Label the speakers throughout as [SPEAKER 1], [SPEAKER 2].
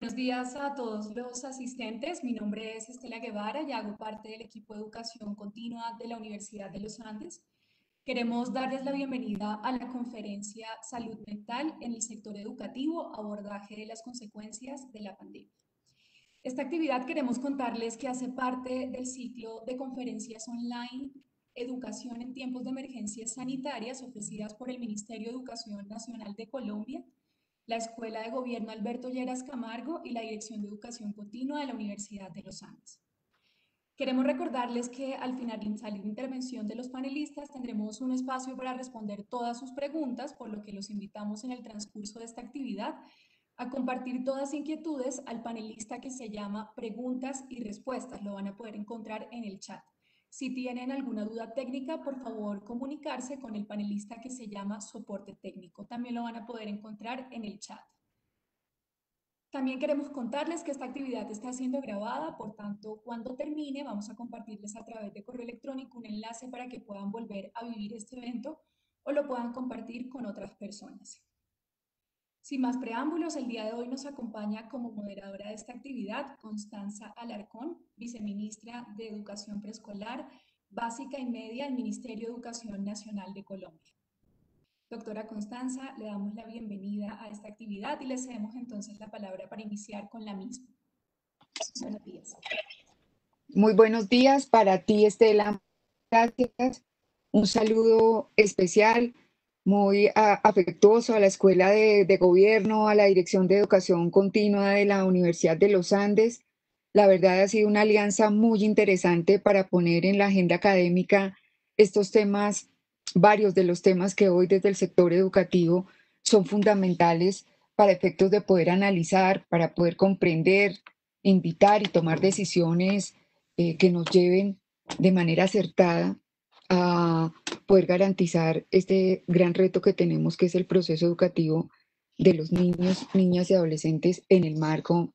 [SPEAKER 1] Buenos días a todos los asistentes. Mi nombre es Estela Guevara y hago parte del equipo de educación continua de la Universidad de los Andes. Queremos darles la bienvenida a la conferencia Salud Mental en el sector educativo, abordaje de las consecuencias de la pandemia. Esta actividad queremos contarles que hace parte del ciclo de conferencias online Educación en tiempos de emergencias sanitarias ofrecidas por el Ministerio de Educación Nacional de Colombia, la Escuela de Gobierno Alberto Lleras Camargo y la Dirección de Educación Continua de la Universidad de los Andes. Queremos recordarles que al finalizar la intervención de los panelistas tendremos un espacio para responder todas sus preguntas, por lo que los invitamos en el transcurso de esta actividad a compartir todas inquietudes al panelista que se llama Preguntas y Respuestas. Lo van a poder encontrar en el chat. Si tienen alguna duda técnica, por favor comunicarse con el panelista que se llama Soporte Técnico. También lo van a poder encontrar en el chat. También queremos contarles que esta actividad está siendo grabada, por tanto, cuando termine vamos a compartirles a través de correo electrónico un enlace para que puedan volver a vivir este evento o lo puedan compartir con otras personas. Sin más preámbulos, el día de hoy nos acompaña como moderadora de esta actividad Constanza Alarcón, viceministra de Educación Preescolar, Básica y Media del Ministerio de Educación Nacional de Colombia. Doctora Constanza, le damos la bienvenida a esta actividad y le cedemos entonces la palabra para iniciar con la misma. Buenos días.
[SPEAKER 2] Muy buenos días para ti, Estela. Gracias. Un saludo especial, muy afectuoso a la Escuela de Gobierno, a la Dirección de Educación Continua de la Universidad de los Andes. La verdad ha sido una alianza muy interesante para poner en la agenda académica estos temas, varios de los temas que hoy desde el sector educativo son fundamentales para efectos de poder analizar, para poder comprender, invitar y tomar decisiones que nos lleven de manera acertada a poder garantizar este gran reto que tenemos, que es el proceso educativo de los niños, niñas y adolescentes en el marco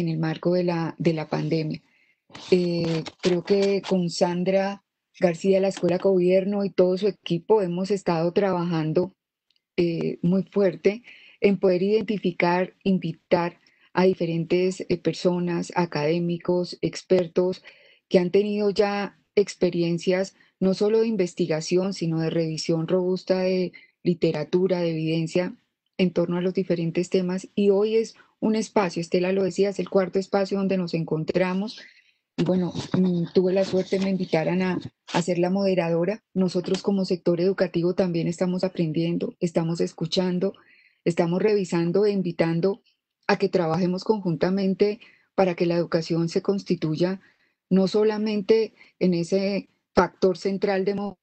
[SPEAKER 2] de la pandemia. Creo que con Sandra García de la Escuela de Gobierno y todo su equipo hemos estado trabajando muy fuerte en poder identificar, invitar a diferentes personas, académicos, expertos que han tenido ya experiencias no solo de investigación, sino de revisión robusta de literatura, de evidencia en torno a los diferentes temas. Y hoy es un espacio, Estela lo decía, es el cuarto espacio donde nos encontramos. Y bueno, tuve la suerte, me invitaran a ser la moderadora. Nosotros como sector educativo también estamos aprendiendo, estamos escuchando, estamos revisando e invitando a que trabajemos conjuntamente para que la educación se constituya no solamente en ese factor central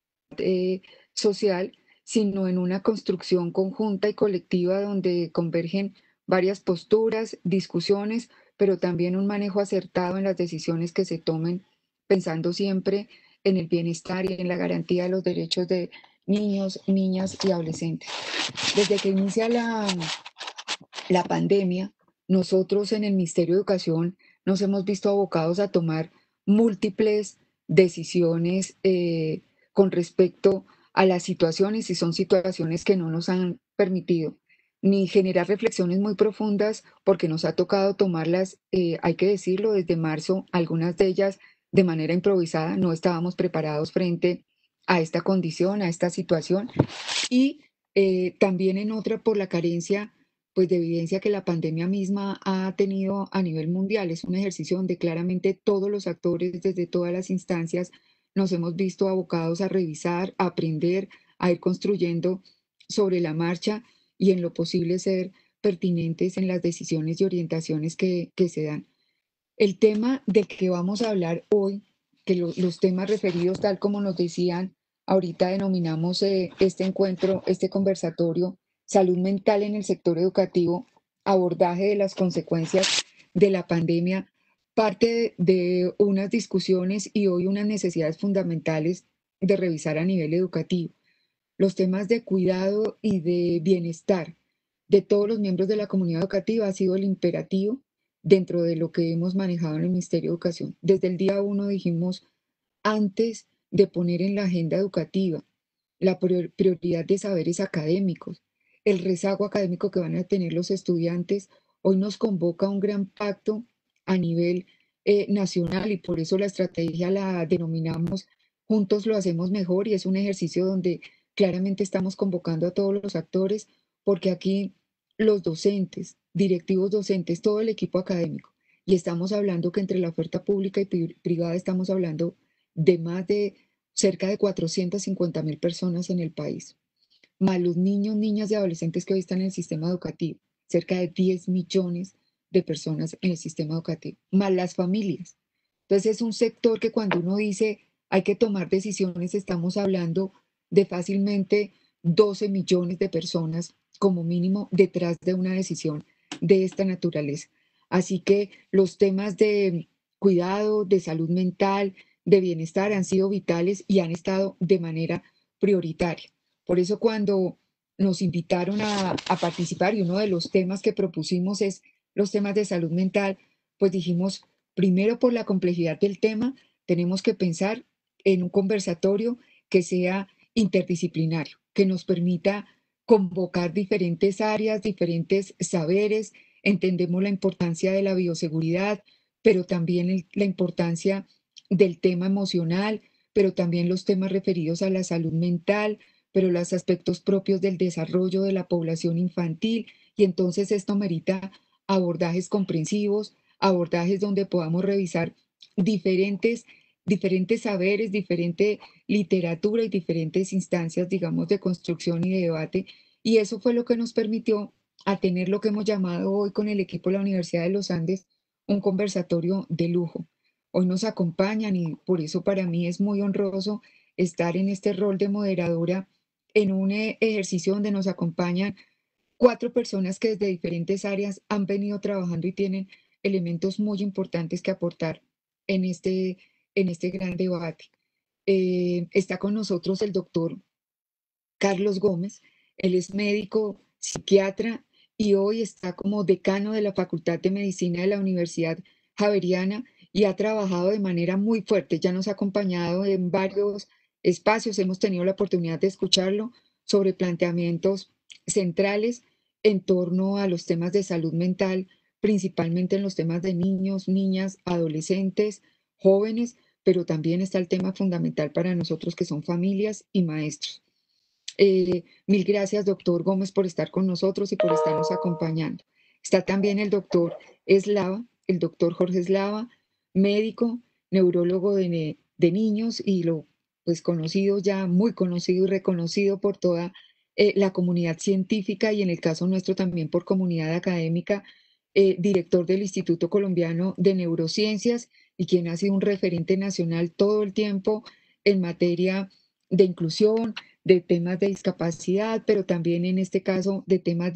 [SPEAKER 2] social, sino en una construcción conjunta y colectiva donde convergen varias posturas, discusiones, pero también un manejo acertado en las decisiones que se tomen, pensando siempre en el bienestar y en la garantía de los derechos de niños, niñas y adolescentes. Desde que inicia la pandemia, nosotros en el Ministerio de Educación nos hemos visto abocados a tomar múltiples decisiones con respecto a las situaciones, y son situaciones que no nos han permitido ni generar reflexiones muy profundas, porque nos ha tocado tomarlas, hay que decirlo, desde marzo, algunas de ellas de manera improvisada. No estábamos preparados frente a esta condición, a esta situación, y también en otra por la carencia pues de evidencia que la pandemia misma ha tenido a nivel mundial. Es un ejercicio donde claramente todos los actores, desde todas las instancias, nos hemos visto abocados a revisar, a aprender, a ir construyendo sobre la marcha y en lo posible ser pertinentes en las decisiones y orientaciones que se dan. El tema del que vamos a hablar hoy, que los temas referidos, tal como nos decían, ahorita denominamos este encuentro, este conversatorio, salud mental en el sector educativo, abordaje de las consecuencias de la pandemia, parte de unas discusiones y hoy unas necesidades fundamentales de revisar a nivel educativo. Los temas de cuidado y de bienestar de todos los miembros de la comunidad educativa ha sido el imperativo dentro de lo que hemos manejado en el Ministerio de Educación. Desde el día uno dijimos, antes de poner en la agenda educativa la prioridad de saberes académicos, el rezago académico que van a tener los estudiantes, hoy nos convoca a un gran pacto a nivel nacional y por eso la estrategia la denominamos Juntos lo hacemos mejor y es un ejercicio donde claramente estamos convocando a todos los actores porque aquí los docentes, directivos docentes, todo el equipo académico, y estamos hablando que entre la oferta pública y privada estamos hablando de más de cerca de 450.000 personas en el país, más los niños, niñas y adolescentes que hoy están en el sistema educativo, cerca de 10 millones de personas en el sistema educativo, más las familias. Entonces es un sector que cuando uno dice hay que tomar decisiones, estamos hablando de fácilmente 12 millones de personas como mínimo detrás de una decisión de esta naturaleza. Así que los temas de cuidado, de salud mental, de bienestar han sido vitales y han estado de manera prioritaria. Por eso cuando nos invitaron a participar y uno de los temas que propusimos es los temas de salud mental, pues dijimos, primero por la complejidad del tema, tenemos que pensar en un conversatorio que sea interdisciplinario, que nos permita convocar diferentes áreas, diferentes saberes. Entendemos la importancia de la bioseguridad, pero también la importancia del tema emocional, pero también los temas referidos a la salud mental, pero los aspectos propios del desarrollo de la población infantil. Y entonces esto merita abordajes comprensivos, abordajes donde podamos revisar diferentes, diferentes saberes, diferente literatura y diferentes instancias, digamos, de construcción y de debate. Y eso fue lo que nos permitió a tener lo que hemos llamado hoy con el equipo de la Universidad de los Andes un conversatorio de lujo. Hoy nos acompañan y por eso para mí es muy honroso estar en este rol de moderadora en un ejercicio donde nos acompañan 4 personas que desde diferentes áreas han venido trabajando y tienen elementos muy importantes que aportar en este gran debate. Está con nosotros el doctor Carlos Gómez. Él es médico, psiquiatra y hoy está como decano de la Facultad de Medicina de la Universidad Javeriana y ha trabajado de manera muy fuerte. Ya nos ha acompañado en varios espacios, hemos tenido la oportunidad de escucharlo sobre planteamientos centrales en torno a los temas de salud mental, principalmente en los temas de niños, niñas, adolescentes, jóvenes, pero también está el tema fundamental para nosotros que son familias y maestros. Mil gracias, doctor Gómez, por estar con nosotros y por estarnos acompañando. Está también el doctor Eslava, el doctor Jorge Eslava, médico, neurólogo de niños y lo pues conocido ya, muy conocido y reconocido por toda la comunidad científica y en el caso nuestro también por comunidad académica, director del Instituto Colombiano de Neurociencias y quien ha sido un referente nacional todo el tiempo en materia de inclusión, de temas de discapacidad, pero también en este caso de temas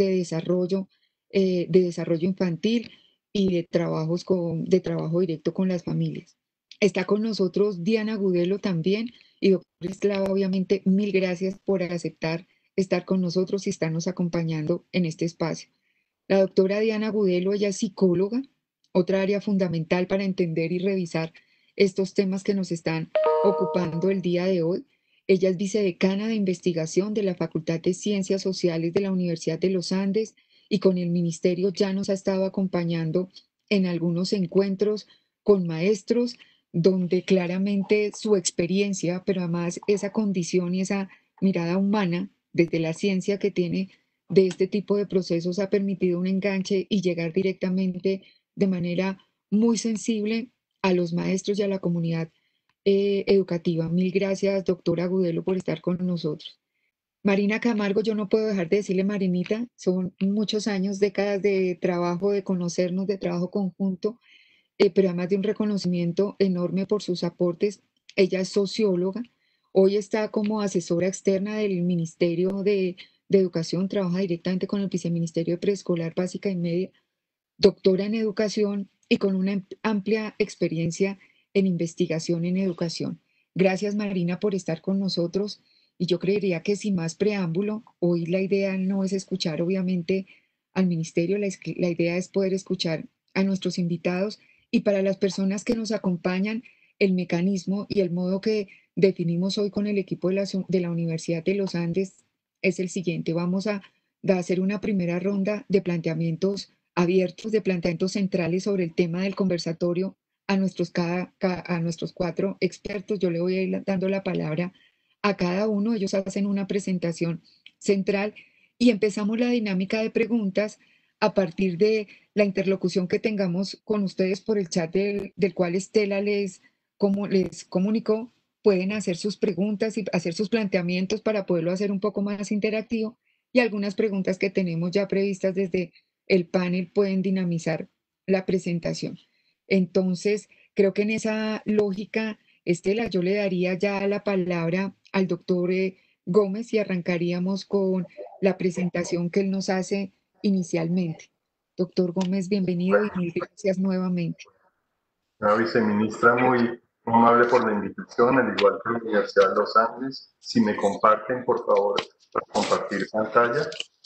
[SPEAKER 2] de desarrollo infantil y de trabajo directo con las familias. Está con nosotros Diana Gudelo también y doctor Eslava, obviamente, mil gracias por aceptar estar con nosotros y estarnos acompañando en este espacio. La doctora Diana Gudelo, ella es psicóloga, otra área fundamental para entender y revisar estos temas que nos están ocupando el día de hoy. Ella es vicedecana de investigación de la Facultad de Ciencias Sociales de la Universidad de los Andes y con el ministerio ya nos ha estado acompañando en algunos encuentros con maestros donde claramente su experiencia, pero además esa condición y esa mirada humana desde la ciencia que tiene de este tipo de procesos ha permitido un enganche y llegar directamente de manera muy sensible a los maestros y a la comunidad educativa. Mil gracias, doctora Gudelo, por estar con nosotros. Marina Camargo, yo no puedo dejar de decirle, Marinita, son muchos años, décadas de trabajo, de conocernos, de trabajo conjunto, pero además de un reconocimiento enorme por sus aportes. Ella es socióloga, hoy está como asesora externa del Ministerio de Educación, trabaja directamente con el Viceministerio de Preescolar, Básica y Media, doctora en educación y con una amplia experiencia en investigación en educación. Gracias, Marina, por estar con nosotros. Y yo creería que sin más preámbulo, hoy la idea no es escuchar, obviamente, al ministerio, la idea es poder escuchar a nuestros invitados y para las personas que nos acompañan, el mecanismo y el modo que definimos hoy con el equipo de la Universidad de los Andes es el siguiente. Vamos a hacer una primera ronda de planteamientos abiertos de planteamientos centrales sobre el tema del conversatorio a a nuestros 4 expertos. Yo le voy a ir dando la palabra a cada uno. Ellos hacen una presentación central y empezamos la dinámica de preguntas a partir de la interlocución que tengamos con ustedes por el chat del cual Estela les comunicó. Pueden hacer sus preguntas y hacer sus planteamientos para poderlo hacer un poco más interactivo, y algunas preguntas que tenemos ya previstas desde el panel pueden dinamizar la presentación. Entonces, creo que en esa lógica, Estela, yo le daría ya la palabra al doctor Gómez y arrancaríamos con la presentación que él nos hace inicialmente. Doctor Gómez, bienvenido y mil gracias nuevamente.
[SPEAKER 3] La viceministra, muy amable por la invitación, al igual que la Universidad de los Andes. Si me comparten, por favor, para compartir pantalla.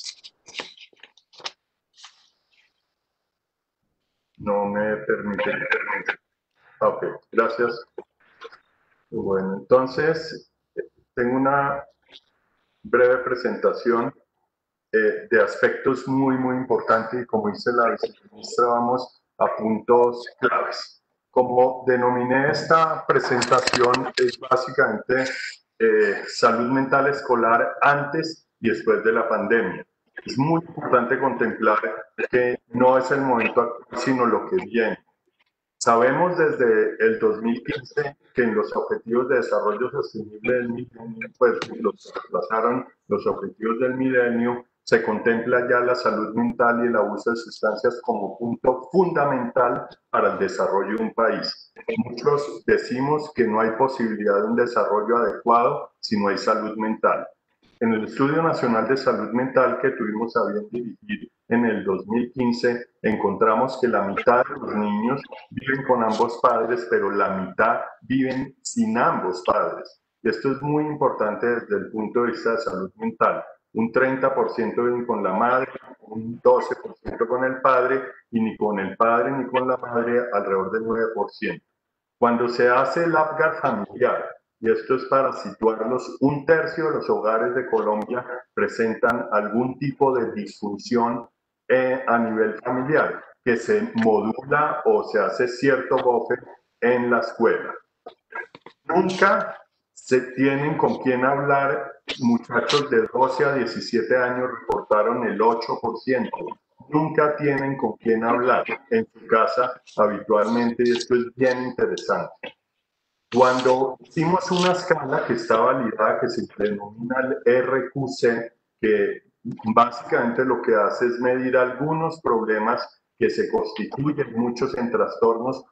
[SPEAKER 3] No me permite. Ok, gracias. Bueno, entonces, tengo una breve presentación de aspectos muy importantes y, como dice la viceministra, vamos a puntos claves. Como denominé esta presentación, es básicamente salud mental escolar antes y después de la pandemia. Es muy importante contemplar que no es el momento actual, sino lo que viene. Sabemos desde el 2015 que en los Objetivos de Desarrollo Sostenible del Milenio, pues los traslazaron los Objetivos del Milenio, se contempla ya la salud mental y el abuso de sustancias como punto fundamental para el desarrollo de un país. Muchos decimos que no hay posibilidad de un desarrollo adecuado si no hay salud mental. En el Estudio Nacional de Salud Mental que tuvimos a bien dirigir en el 2015, encontramos que la mitad de los niños viven con ambos padres, pero la mitad viven sin ambos padres. Y esto es muy importante desde el punto de vista de salud mental. Un 30% viven con la madre, un 12% con el padre, y ni con el padre ni con la madre alrededor del 9%. Cuando se hace el APGAR familiar, y esto es para situarlos, 1/3 de los hogares de Colombia presentan algún tipo de disfunción a nivel familiar, que se modula o se hace cierto buffer en la escuela. Nunca se tienen con quién hablar. Muchachos de 12 a 17 años reportaron el 8%. Nunca tienen con quién hablar en su casa habitualmente, y esto es bien interesante. Cuando hicimos una escala que está validada, que se denomina el RQC, que básicamente lo que hace es medir algunos problemas que se constituyen, muchos en trastornos.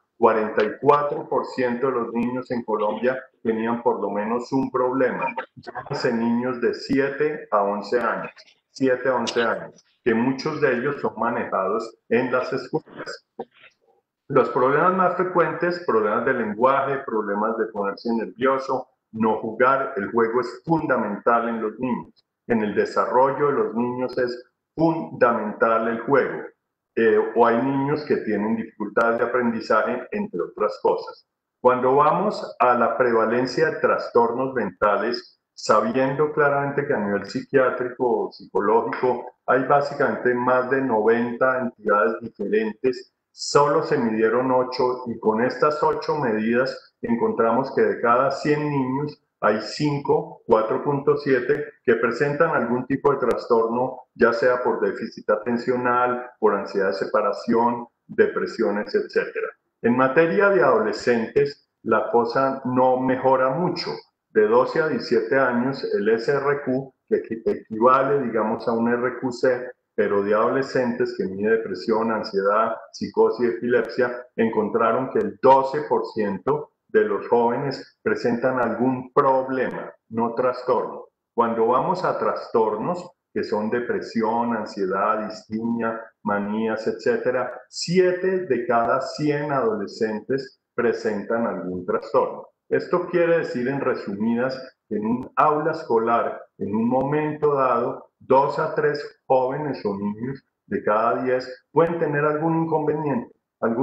[SPEAKER 3] 44% de los niños en Colombia tenían por lo menos un problema. Llámese niños de 7 a 11 años, 7 a 11 años, que muchos de ellos son manejados en las escuelas. Los problemas más frecuentes, problemas de lenguaje, problemas de ponerse nervioso, no jugar. El juego es fundamental en los niños. En el desarrollo de los niños es fundamental el juego. O hay niños que tienen dificultades de aprendizaje, entre otras cosas. Cuando vamos a la prevalencia de trastornos mentales, sabiendo claramente que a nivel psiquiátrico o psicológico hay básicamente más de 90 entidades diferentes, solo se midieron 8, y con estas 8 medidas encontramos que de cada 100 niños hay 5, 4.7, que presentan algún tipo de trastorno, ya sea por déficit atencional, por ansiedad de separación, depresiones, etc. En materia de adolescentes, la cosa no mejora mucho. De 12 a 17 años, el SRQ, que equivale, digamos, a un RQC, pero de adolescentes, que mide depresión, ansiedad, psicosis y epilepsia, encontraron que el 12% de los jóvenes presentan algún problema, no trastorno. Cuando vamos a trastornos, que son depresión, ansiedad, distimia, manías, etc., 7 de cada 100 adolescentes presentan algún trastorno. Esto quiere decir, en resumidas, que en un aula escolar, en un momento dado, 2 a 3 jóvenes o niños de cada 10 pueden tener algún inconveniente,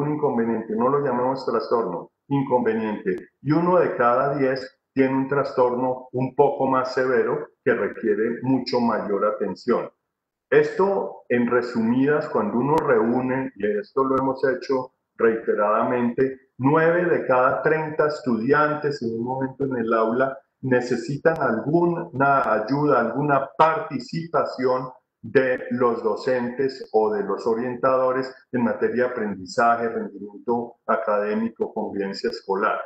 [SPEAKER 3] no lo llamemos trastorno, inconveniente, y 1 de cada 10 tiene un trastorno un poco más severo que requiere mucho mayor atención. Esto, en resumidas, cuando uno reúne, y esto lo hemos hecho reiteradamente, 9 de cada 30 estudiantes en un momento en el aula necesitan alguna ayuda, alguna participación de los docentes o de los orientadores en materia de aprendizaje, rendimiento académico, convivencia escolar.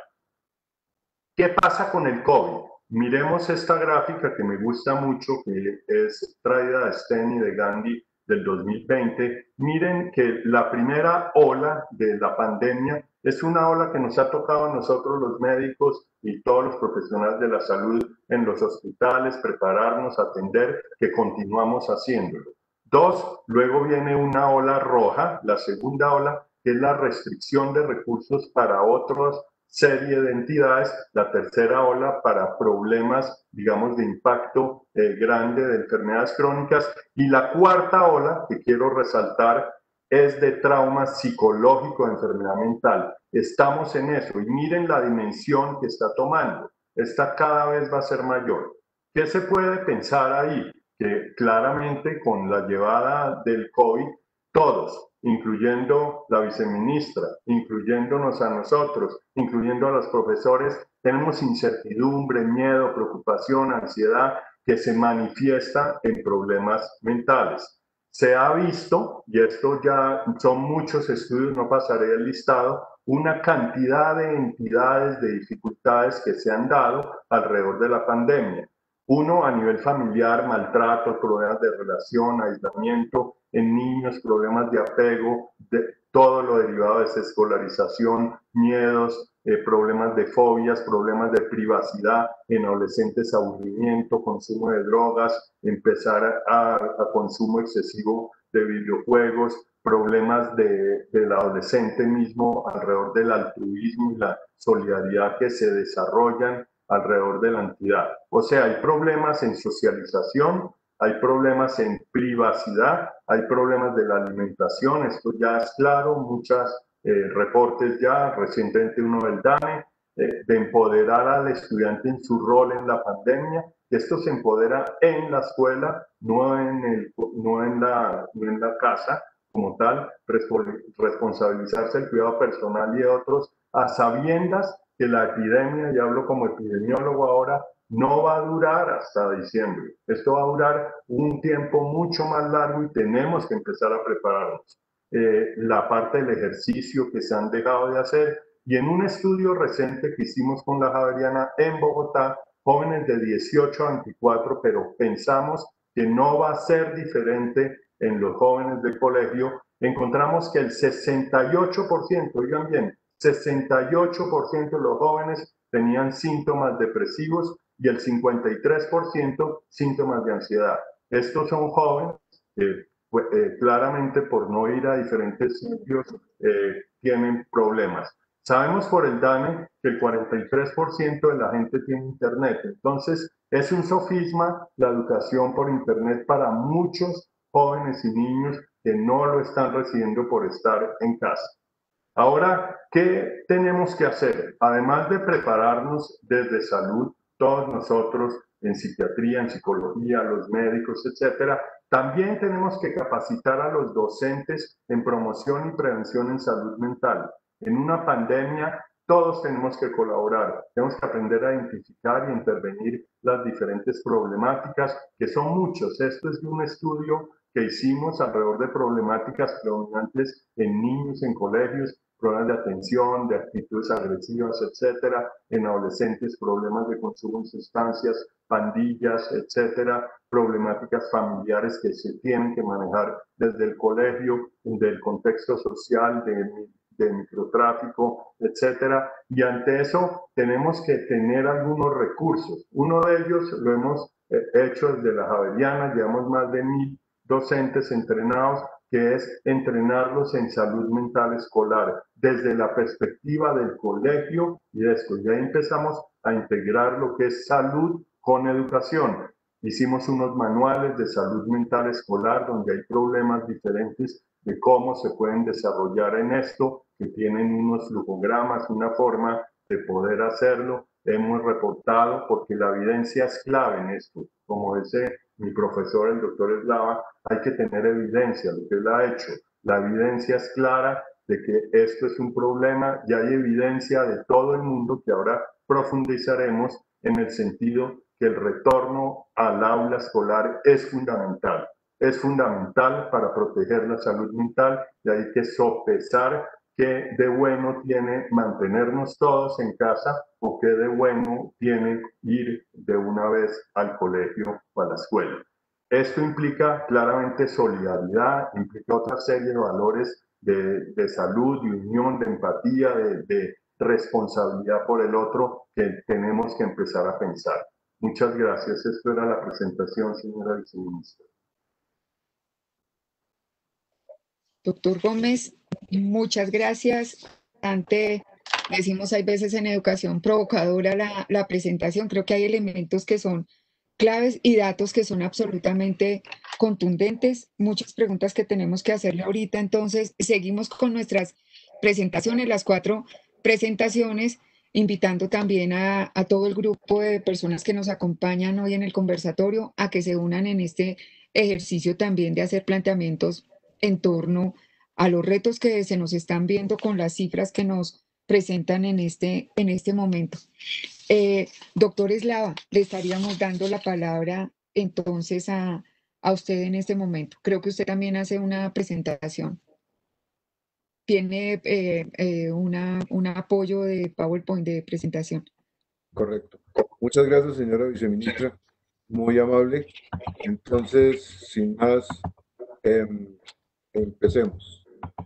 [SPEAKER 3] ¿Qué pasa con el COVID? Miremos esta gráfica que me gusta mucho, que es traída de Sten y de Gandhi del 2020. Miren que la primera ola de la pandemia es una ola que nos ha tocado a nosotros los médicos y todos los profesionales de la salud en los hospitales, prepararnos, atender, que continuamos haciéndolo. Dos, luego viene una ola roja, la segunda ola, que es la restricción de recursos para otros serie de entidades, la tercera ola para problemas, digamos, de impacto grande de enfermedades crónicas, y la cuarta ola, que quiero resaltar, es de trauma psicológico de enfermedad mental. Estamos en eso y miren la dimensión que está tomando. Esta cada vez va a ser mayor. ¿Qué se puede pensar ahí? Que claramente con la llevada del COVID, todos, incluyendo la viceministra, incluyéndonos a nosotros, incluyendo a los profesores, tenemos incertidumbre, miedo, preocupación, ansiedad que se manifiesta en problemas mentales. Se ha visto, y esto ya son muchos estudios, no pasaré el listado, una cantidad de entidades, de dificultades que se han dado alrededor de la pandemia. Uno, a nivel familiar, maltrato, problemas de relación, aislamiento en niños, problemas de apego, todo lo derivado de desescolarización, miedos, problemas de fobias, problemas de privacidad, en adolescentes aburrimiento, consumo de drogas, empezar a consumo excesivo de videojuegos, problemas del adolescente mismo alrededor del altruismo y la solidaridad que se desarrollan alrededor de la entidad. O sea, hay problemas en socialización, hay problemas en privacidad, hay problemas de la alimentación, esto ya es claro, muchos reportes ya, recientemente uno del DANE, de empoderar al estudiante en su rol en la pandemia. Esto se empodera en la escuela, no en la casa como tal, responsabilizarse del cuidado personal y de otros, a sabiendas que la epidemia, y hablo como epidemiólogo ahora, no va a durar hasta diciembre. Esto va a durar un tiempo mucho más largo y tenemos que empezar a prepararnos. La parte del ejercicio que se han dejado de hacer, y en un estudio reciente que hicimos con la Javeriana en Bogotá, jóvenes de 18 a 24, pero pensamos que no va a ser diferente en los jóvenes del colegio, encontramos que el 68%, oigan bien, 68% de los jóvenes tenían síntomas depresivos y el 53% síntomas de ansiedad. Estos son jóvenes que claramente por no ir a diferentes sitios tienen problemas. Sabemos por el DANE que el 43% de la gente tiene internet, entonces es un sofisma la educación por internet para muchos jóvenes y niños que no lo están recibiendo por estar en casa. Ahora, ¿qué tenemos que hacer? Además de prepararnos desde salud, todos nosotros en psiquiatría, en psicología, los médicos, etcétera, también tenemos que capacitar a los docentes en promoción y prevención en salud mental. En una pandemia, todos tenemos que colaborar, tenemos que aprender a identificar y intervenir las diferentes problemáticas, que son muchos. Esto es de un estudio que hicimos alrededor de problemáticas predominantes en niños, en colegios, problemas de atención, de actitudes agresivas, etcétera, en adolescentes, problemas de consumo de sustancias, pandillas, etcétera, problemáticas familiares que se tienen que manejar desde el colegio, del contexto social, de microtráfico, etcétera. Y ante eso tenemos que tener algunos recursos. Uno de ellos lo hemos hecho desde la Javeriana, llevamos más de 1000 docentes entrenados, que es entrenarlos en salud mental escolar desde la perspectiva del colegio y de esto. Ya empezamos a integrar lo que es salud con educación. Hicimos unos manuales de salud mental escolar donde hay problemas diferentes de cómo se pueden desarrollar en esto, que tienen unos flujogramas, una forma de poder hacerlo. Hemos reportado, porque la evidencia es clave en esto, como ese mi profesor, el doctor Eslava, hay que tener evidencia, lo que él ha hecho. La evidencia es clara de que esto es un problema, ya hay evidencia de todo el mundo que ahora profundizaremos en el sentido que el retorno al aula escolar es fundamental. Es fundamental para proteger la salud mental y hay que sopesar qué de bueno tiene mantenernos todos en casa o qué de bueno tiene ir de una vez al colegio o a la escuela. Esto implica claramente solidaridad, implica otra serie de valores de salud, de unión, de empatía, de responsabilidad por el otro que tenemos que empezar a pensar. Muchas gracias. Esto era la presentación, señora viceministra.
[SPEAKER 2] Doctor Gómez, muchas gracias. Decimos hay veces en educación provocadora la presentación. Creo que hay elementos que son claves y datos que son absolutamente contundentes. Muchas preguntas que tenemos que hacerle ahorita. Entonces, seguimos con nuestras presentaciones, las 4 presentaciones, invitando también a todo el grupo de personas que nos acompañan hoy en el conversatorio a que se unan en este ejercicio también de hacer planteamientos en torno a los retos que se nos están viendo con las cifras que nos presentan en este momento. Doctor Eslava, le estaríamos dando la palabra entonces a usted en este momento. Creo que usted también hace una presentación. Tiene un apoyo de PowerPoint de presentación.
[SPEAKER 4] Correcto. Muchas gracias, señora viceministra. Muy amable. Entonces, sin más, empecemos.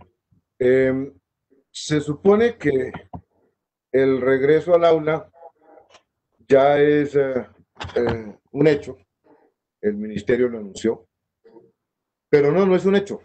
[SPEAKER 4] Se supone que el regreso al aula ya es un hecho. El ministerio lo anunció. Pero no es un hecho.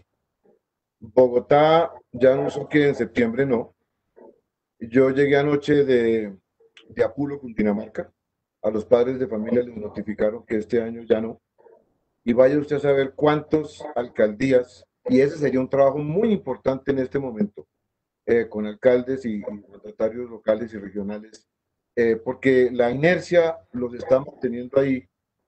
[SPEAKER 4] Bogotá ya anunció que en septiembre no. Yo llegué anoche de Apulo, Cundinamarca. A los padres de familia les notificaron que este año ya no. Y vaya usted a saber cuántas alcaldías, y ese sería un trabajo muy importante en este momento, con alcaldes y mandatarios locales y regionales, porque la inercia los está manteniendo ahí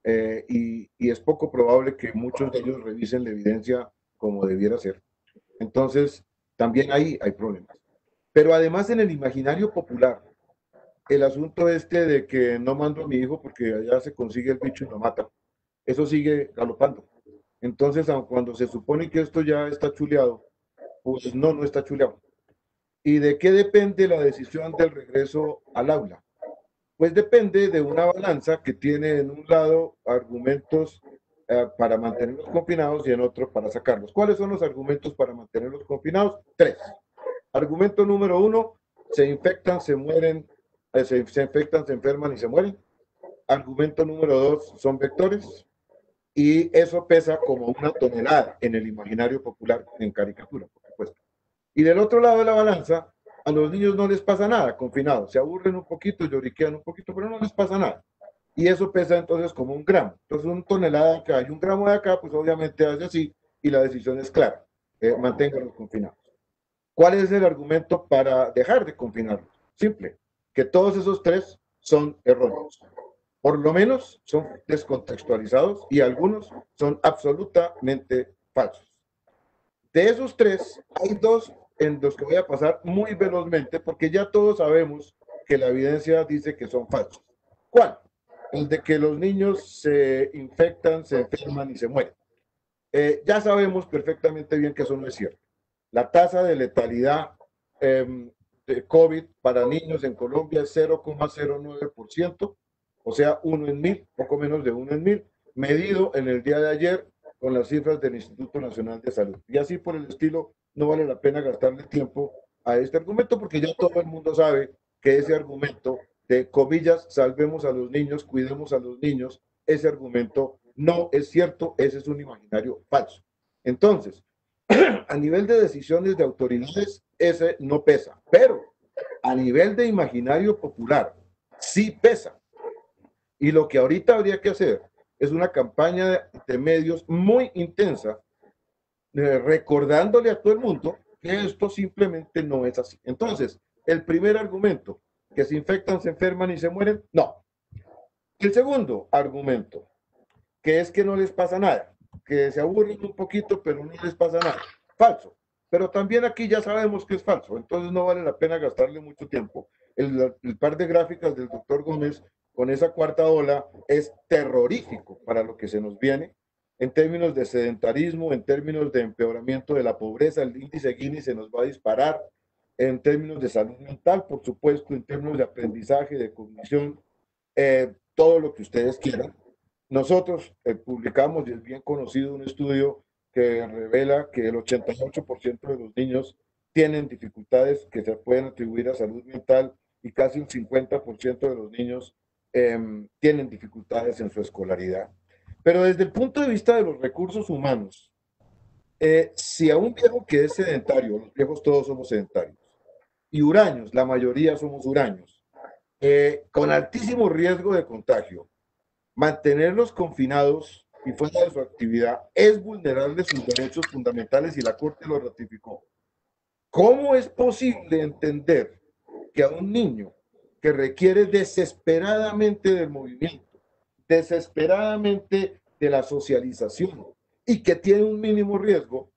[SPEAKER 4] y es poco probable que muchos de ellos revisen la evidencia como debiera ser. Entonces, también ahí hay problemas. Pero además en el imaginario popular, el asunto de que no mando a mi hijo porque allá se consigue el bicho y lo mata, eso sigue galopando. Entonces, aun cuando se supone que esto ya está chuleado, pues no está chuleado. ¿Y de qué depende la decisión del regreso al aula? Pues depende de una balanza que tiene en un lado argumentos para mantenerlos confinados y en otro para sacarlos. ¿Cuáles son los argumentos para mantenerlos confinados? 3. Argumento número 1, se infectan, se mueren, se infectan, se enferman y se mueren. Argumento número 2, son vectores. Y eso pesa como una tonelada en el imaginario popular, en caricatura, por supuesto. Y del otro lado de la balanza, a los niños no les pasa nada confinados, se aburren un poquito, lloriquean un poquito, pero no les pasa nada. Y eso pesa entonces como 1 gramo. Entonces, 1 tonelada de acá y 1 gramo de acá, pues obviamente hace así, y la decisión es clara, manténganlos confinados. ¿Cuál es el argumento para dejar de confinarlos? Simple, que todos esos 3 son erróneos. Por lo menos son descontextualizados y algunos son absolutamente falsos. De esos 3, hay 2 en los que voy a pasar muy velozmente porque ya todos sabemos que la evidencia dice que son falsos. ¿Cuál? El de que los niños se infectan, se enferman y se mueren. Ya sabemos perfectamente bien que eso no es cierto. La tasa de letalidad de COVID para niños en Colombia es 0,09%, o sea, 1 en 1000, poco menos de 1 en 1000, medido en el día de ayer con las cifras del Instituto Nacional de Salud. Y así por el estilo, no vale la pena gastarle tiempo a este argumento porque ya todo el mundo sabe que ese argumento de comillas, salvemos a los niños, cuidemos a los niños, ese argumento no es cierto, ese es un imaginario falso. Entonces, a nivel de decisiones de autoridades, ese no pesa, pero a nivel de imaginario popular, sí pesa. Y lo que ahorita habría que hacer es una campaña de medios muy intensa, recordándole a todo el mundo que esto simplemente no es así. Entonces, el primer argumento, que se infectan, se enferman y se mueren, no. El segundo argumento, que es que no les pasa nada, que se aburren un poquito, pero no les pasa nada. Falso. Pero también aquí ya sabemos que es falso, entonces no vale la pena gastarle mucho tiempo. El par de gráficas del doctor Gómez con esa cuarta ola es terrorífico para lo que se nos viene en términos de sedentarismo, en términos de empeoramiento de la pobreza. El índice Gini se nos va a disparar, en términos de salud mental, por supuesto, en términos de aprendizaje, de cognición, todo lo que ustedes quieran. Nosotros publicamos, y es bien conocido, un estudio que revela que el 88% de los niños tienen dificultades que se pueden atribuir a salud mental y casi un 50% de los niños tienen dificultades en su escolaridad. Pero desde el punto de vista de los recursos humanos, si a un viejo que es sedentario, los viejos todos somos sedentarios, y huraños, la mayoría somos huraños, con altísimo riesgo de contagio, mantenerlos confinados y fuera de su actividad es vulnerarle sus derechos fundamentales y la Corte lo ratificó. ¿Cómo es posible entender que a un niño que requiere desesperadamente del movimiento, desesperadamente de la socialización y que tiene un mínimo riesgo,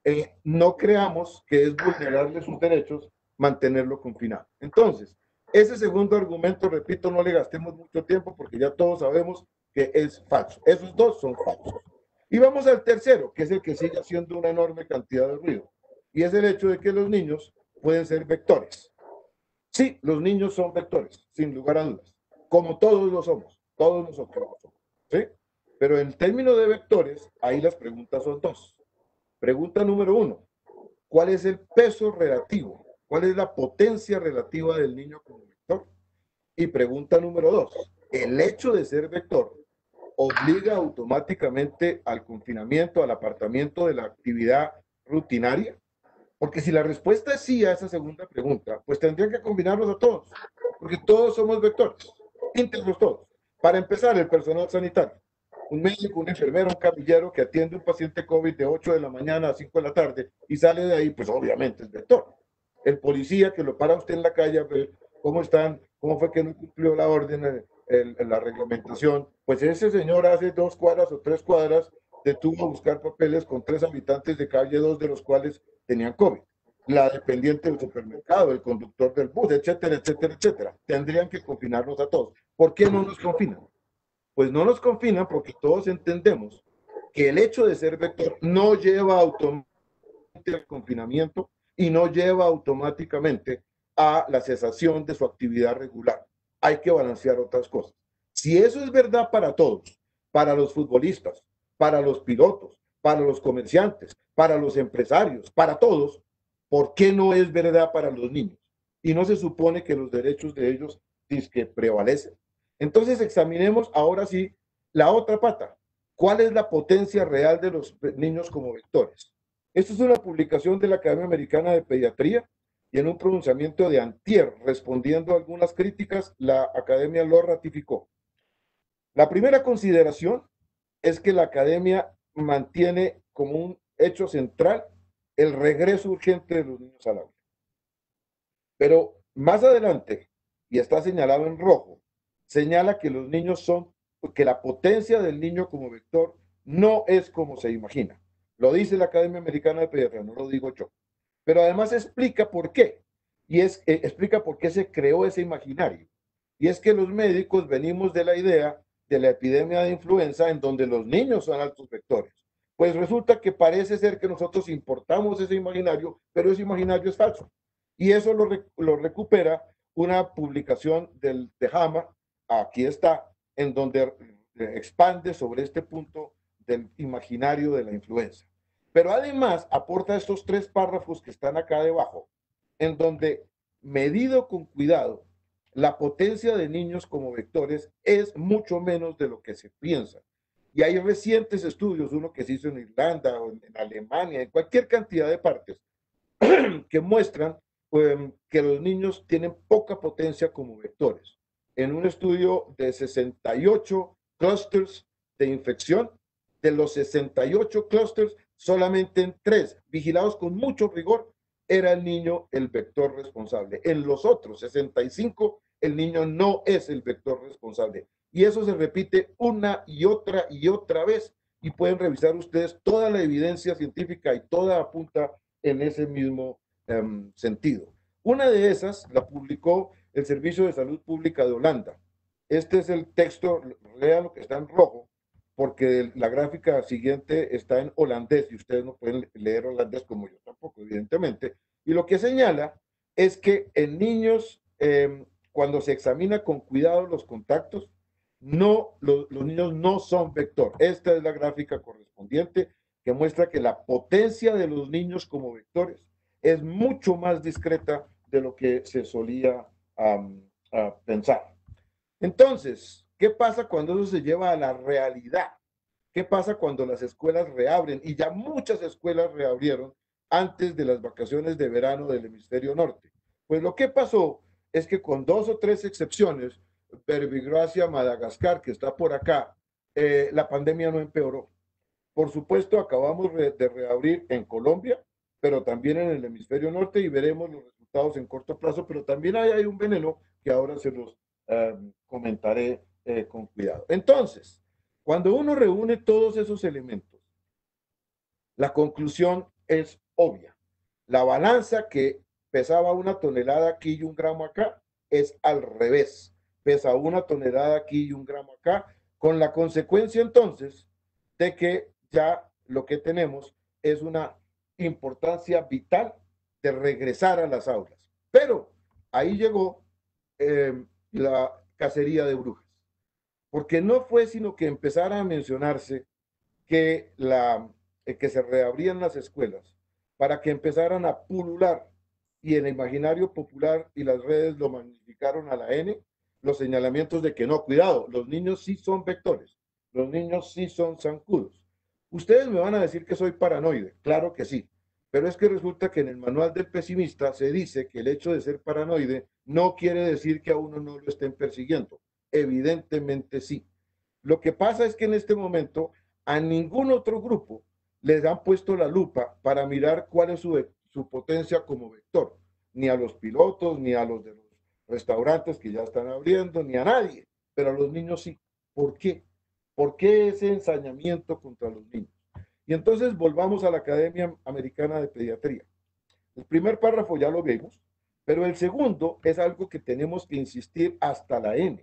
[SPEAKER 4] no creamos que es vulnerarle sus derechos mantenerlo confinado? Entonces, ese segundo argumento, repito, no le gastemos mucho tiempo porque ya todos sabemos que es falso. Esos dos son falsos. Y vamos al tercero, que es el que sigue haciendo una enorme cantidad de ruido, y es el hecho de que los niños pueden ser vectores. Sí, los niños son vectores, sin lugar a dudas, como todos lo somos, todos nosotros lo somos, ¿sí? Pero en términos de vectores, ahí las preguntas son dos. Pregunta número 1, ¿cuál es el peso relativo? ¿Cuál es la potencia relativa del niño como vector? Y pregunta número 2, ¿el hecho de ser vector obliga automáticamente al confinamiento, al apartamiento de la actividad rutinaria? Porque si la respuesta es sí a esa segunda pregunta, pues tendrían que combinarlos a todos, porque todos somos vectores, íntegros todos. Para empezar, el personal sanitario, un médico, un enfermero, un camillero que atiende un paciente COVID de 8 de la mañana a 5 de la tarde y sale de ahí, pues obviamente es vector. El policía que lo para usted en la calle a ver cómo están, cómo fue que no cumplió la orden, la reglamentación, pues ese señor hace 2 cuadras o 3 cuadras detuvo a buscar papeles con 3 habitantes de calle, 2 de los cuales tenían COVID. La dependiente del supermercado, el conductor del bus, etcétera, etcétera, etcétera. Tendrían que confinarnos a todos. ¿Por qué no nos confinan? Pues no nos confinan porque todos entendemos que el hecho de ser vector no lleva automáticamente al confinamiento y no lleva automáticamente a la cesación de su actividad regular. Hay que balancear otras cosas. Si eso es verdad para todos, para los futbolistas, para los pilotos, para los comerciantes, para los empresarios, para todos, ¿por qué no es verdad para los niños? Y no se supone que los derechos de ellos que prevalecen. Entonces examinemos ahora sí la otra pata. ¿Cuál es la potencia real de los niños como vectores? Esto es una publicación de la Academia Americana de Pediatría y en un pronunciamiento de antier, respondiendo a algunas críticas, la Academia lo ratificó. La primera consideración es que la Academia mantiene como un hecho central el regreso urgente de los niños al aula. Pero más adelante, y está señalado en rojo, señala que los niños son, que la potencia del niño como vector no es como se imagina. Lo dice la Academia Americana de Pediatría, no lo digo yo. Pero además explica por qué. Y explica por qué se creó ese imaginario. Y es que los médicos venimos de la idea de la epidemia de influenza en donde los niños son altos vectores. Pues resulta que parece ser que nosotros importamos ese imaginario, pero ese imaginario es falso. Y eso lo recupera una publicación de Hama, aquí está, en donde expande sobre este punto del imaginario de la influenza. Pero además aporta estos 3 párrafos que están acá debajo, en donde, medido con cuidado, la potencia de niños como vectores es mucho menos de lo que se piensa. Y hay recientes estudios, uno que se hizo en Irlanda, o en Alemania, en cualquier cantidad de partes, que muestran que los niños tienen poca potencia como vectores. En un estudio de 68 clústeres de infección, de los 68 clústeres, solamente en 3, vigilados con mucho rigor, era el niño el vector responsable. En los otros 65, el niño no es el vector responsable. Y eso se repite una y otra vez. Y pueden revisar ustedes toda la evidencia científica y toda apunta en ese mismo sentido. Una de esas la publicó el Servicio de Salud Pública de Holanda. Este es el texto, lean lo que está en rojo, porque la gráfica siguiente está en holandés y ustedes no pueden leer holandés como yo tampoco, evidentemente. Y lo que señala es que en niños, cuando se examina con cuidado los contactos, los niños no son vector. Esta es la gráfica correspondiente que muestra que la potencia de los niños como vectores es mucho más discreta de lo que se solía pensar. Entonces, ¿qué pasa cuando eso se lleva a la realidad? ¿Qué pasa cuando las escuelas reabren? Y ya muchas escuelas reabrieron antes de las vacaciones de verano del hemisferio norte. Pues lo que pasó es que con 2 o 3 excepciones, Verbigracia, Madagascar, que está por acá, la pandemia no empeoró. Por supuesto, acabamos de reabrir en Colombia, pero también en el hemisferio norte y veremos los resultados en corto plazo, pero también hay un veneno que ahora se los comentaré con cuidado. Entonces, cuando uno reúne todos esos elementos, la conclusión es obvia. La balanza que pesaba 1 tonelada aquí y 1 gramo acá es al revés. Pesa 1 tonelada aquí y 1 gramo acá, con la consecuencia entonces de que ya lo que tenemos es una importancia vital de regresar a las aulas. Pero ahí llegó la cacería de brujas, porque no fue sino que empezara a mencionarse que, que se reabrían las escuelas para que empezaran a pulular, y en el imaginario popular y las redes lo magnificaron a la N, los señalamientos de que no, cuidado, los niños sí son vectores, los niños sí son zancudos. Ustedes me van a decir que soy paranoide, claro que sí, pero es que resulta que en el manual del pesimista se dice que el hecho de ser paranoide no quiere decir que a uno no lo estén persiguiendo. Evidentemente sí. Lo que pasa es que en este momento a ningún otro grupo les han puesto la lupa para mirar cuál es su potencia como vector, ni a los pilotos, ni a los de los restaurantes que ya están abriendo, ni a nadie, pero a los niños sí. ¿Por qué? ¿Por qué ese ensañamiento contra los niños? Y entonces volvamos a la Academia Americana de Pediatría. El primer párrafo ya lo vimos, pero el segundo es algo que tenemos que insistir hasta la N.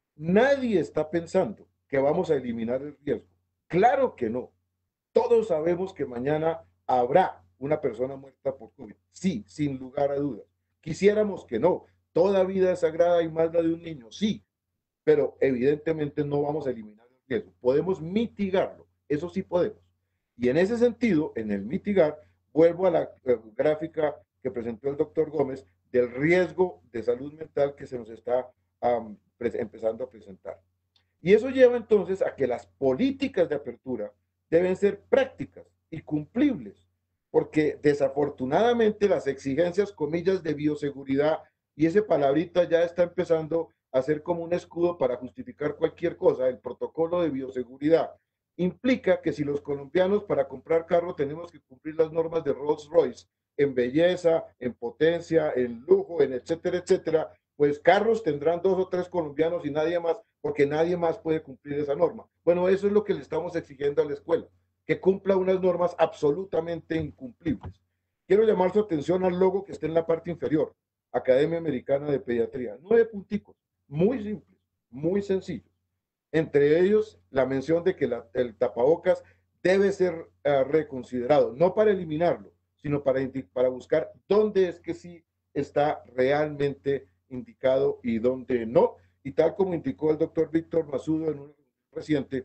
[SPEAKER 4] Nadie está pensando que vamos a eliminar el riesgo. Claro que no. Todos sabemos que mañana habrá una persona muerta por COVID. Sí, sin lugar a dudas. Quisiéramos que no. Toda vida es sagrada y más la de un niño. Sí, pero evidentemente no vamos a eliminar el riesgo. Podemos mitigarlo. Eso sí podemos. Y en ese sentido, en el mitigar, vuelvo a la gráfica que presentó el doctor Gómez del riesgo de salud mental que se nos está empezando a presentar. Y eso lleva entonces a que las políticas de apertura deben ser prácticas y cumplibles, porque desafortunadamente las exigencias, comillas, de bioseguridad, y ese palabrita ya está empezando a ser como un escudo para justificar cualquier cosa. El protocolo de bioseguridad implica que si los colombianos para comprar carro tenemos que cumplir las normas de Rolls Royce en belleza, en potencia, en lujo, en etcétera, etcétera, pues carros tendrán 2 o 3 colombianos y nadie más, porque nadie más puede cumplir esa norma. Bueno, eso es lo que le estamos exigiendo a la escuela, que cumpla unas normas absolutamente incumplibles. Quiero llamar su atención al logo que está en la parte inferior, Academia Americana de Pediatría. 9 punticos, muy simples, muy sencillos. Entre ellos, la mención de que el tapabocas debe ser reconsiderado, no para eliminarlo, sino para buscar dónde es que sí está realmente indicado y dónde no. Y tal como indicó el doctor Víctor Masudo en un reciente,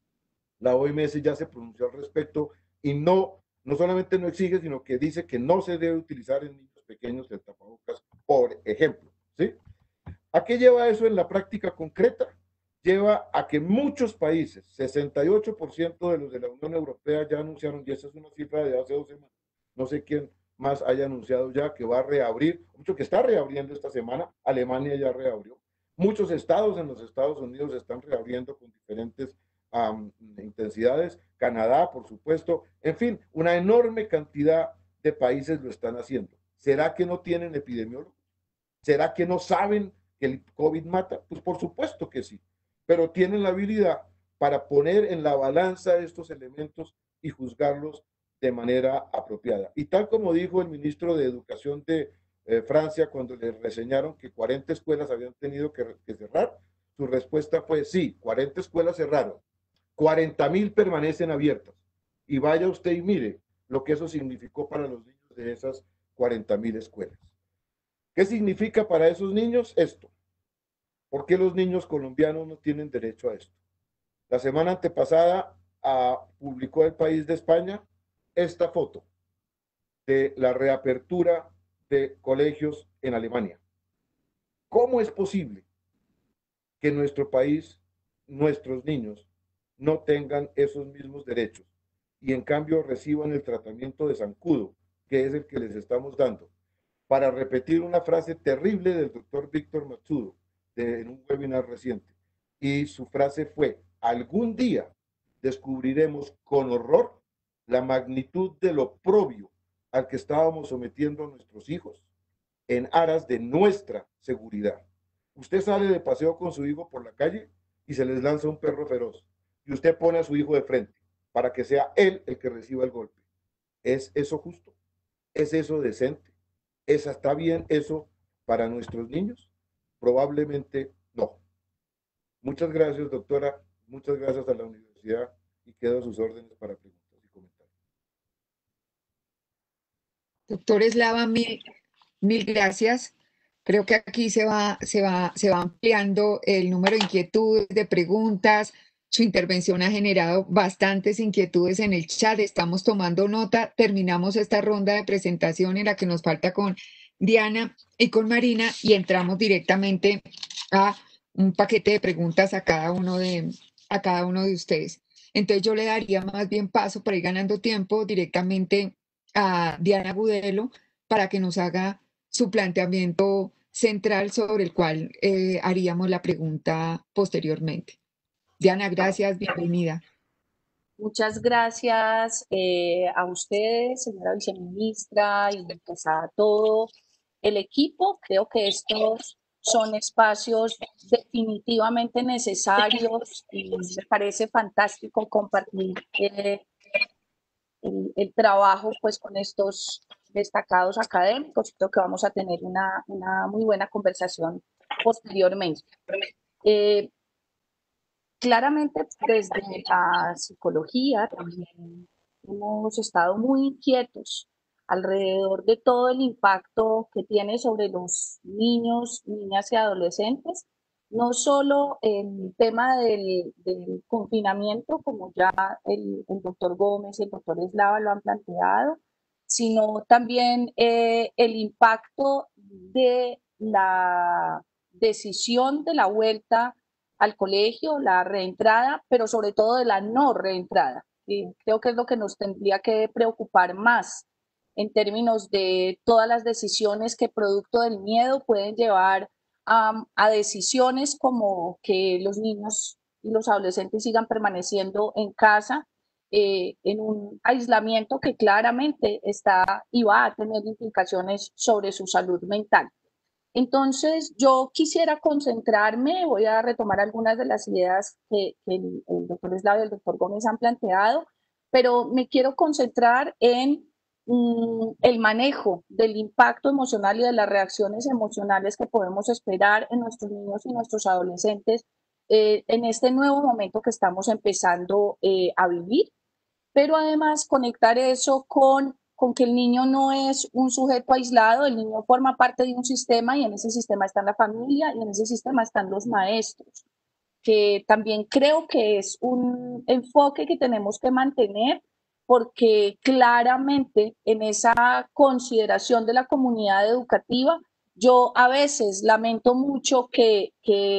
[SPEAKER 4] la OMS ya se pronunció al respecto y no solamente no exige, sino que dice que no se debe utilizar en niños pequeños el tapabocas, por ejemplo. ¿Sí? ¿A qué lleva eso en la práctica concreta? Lleva a que muchos países, 68% de los de la Unión Europea ya anunciaron, y esa es una cifra de hace 2 semanas, no sé quién más haya anunciado ya que va a reabrir, mucho que está reabriendo esta semana, Alemania ya reabrió, muchos estados en los Estados Unidos están reabriendo con diferentes intensidades, Canadá, por supuesto, en fin, una enorme cantidad de países lo están haciendo. ¿Será que no tienen epidemiólogos? ¿Será que no saben que el COVID mata? Pues por supuesto que sí. pero tienen la habilidad para poner en la balanza estos elementos y juzgarlos de manera apropiada. Y tal como dijo el ministro de Educación de Francia cuando le reseñaron que 40 escuelas habían tenido que cerrar, su respuesta fue sí, 40 escuelas cerraron, 40.000 permanecen abiertas. Y vaya usted y mire lo que eso significó para los niños de esas 40.000 escuelas. ¿Qué significa para esos niños esto? ¿Por qué los niños colombianos no tienen derecho a esto? La semana antepasada publicó El País de España esta foto de la reapertura de colegios en Alemania. ¿Cómo es posible que en nuestro país nuestros niños no tengan esos mismos derechos y en cambio reciban el tratamiento de zancudo, que es el que les estamos dando? Para repetir una frase terrible del doctor Víctor Matsudo en un webinar reciente. Y su frase fue: algún día descubriremos con horror la magnitud del oprobio al que estábamos sometiendo a nuestros hijos en aras de nuestra seguridad. Usted sale de paseo con su hijo por la calle y se les lanza un perro feroz y usted pone a su hijo de frente para que sea él el que reciba el golpe. ¿Es eso justo? ¿Es eso decente? ¿Está bien eso para nuestros niños? Probablemente no. Muchas gracias, doctora. Muchas gracias a la universidad y quedo a sus órdenes para preguntas y comentarios.
[SPEAKER 2] Doctor Eslava, mil gracias. Creo que aquí se va ampliando el número de inquietudes, de preguntas. Su intervención ha generado bastantes inquietudes en el chat. Estamos tomando nota. Terminamos esta ronda de presentación en la que nos falta con Diana y con Marina y entramos directamente a un paquete de preguntas a cada uno de ustedes. Entonces yo le daría más bien paso para ir ganando tiempo directamente a Diana Budelo para que nos haga su planteamiento central sobre el cual haríamos la pregunta posteriormente. Diana, gracias, bienvenida.
[SPEAKER 5] Muchas gracias a ustedes, señora viceministra, y pues a todo el equipo. Creo que estos son espacios definitivamente necesarios y me parece fantástico compartir el trabajo pues con estos destacados académicos. Creo que vamos a tener una muy buena conversación posteriormente. Claramente desde la psicología también hemos estado muy inquietos alrededor de todo el impacto que tiene sobre los niños, niñas y adolescentes, no solo el tema del confinamiento, como ya el doctor Gómez y el doctor Eslava lo han planteado, sino también el impacto de la decisión de la vuelta al colegio, la reentrada, pero sobre todo de la no reentrada. Y creo que es lo que nos tendría que preocupar más en términos de todas las decisiones que producto del miedo pueden llevar a decisiones como que los niños y los adolescentes sigan permaneciendo en casa en un aislamiento que claramente está y va a tener implicaciones sobre su salud mental. Entonces, yo quisiera concentrarme, voy a retomar algunas de las ideas que el doctor Eslava y el doctor Gómez han planteado, pero me quiero concentrar en el manejo del impacto emocional y de las reacciones emocionales que podemos esperar en nuestros niños y nuestros adolescentes en este nuevo momento que estamos empezando a vivir, pero además conectar eso con que el niño no es un sujeto aislado, el niño forma parte de un sistema y en ese sistema está la familia y en ese sistema están los maestros, que también creo que es un enfoque que tenemos que mantener porque claramente en esa consideración de la comunidad educativa, yo a veces lamento mucho que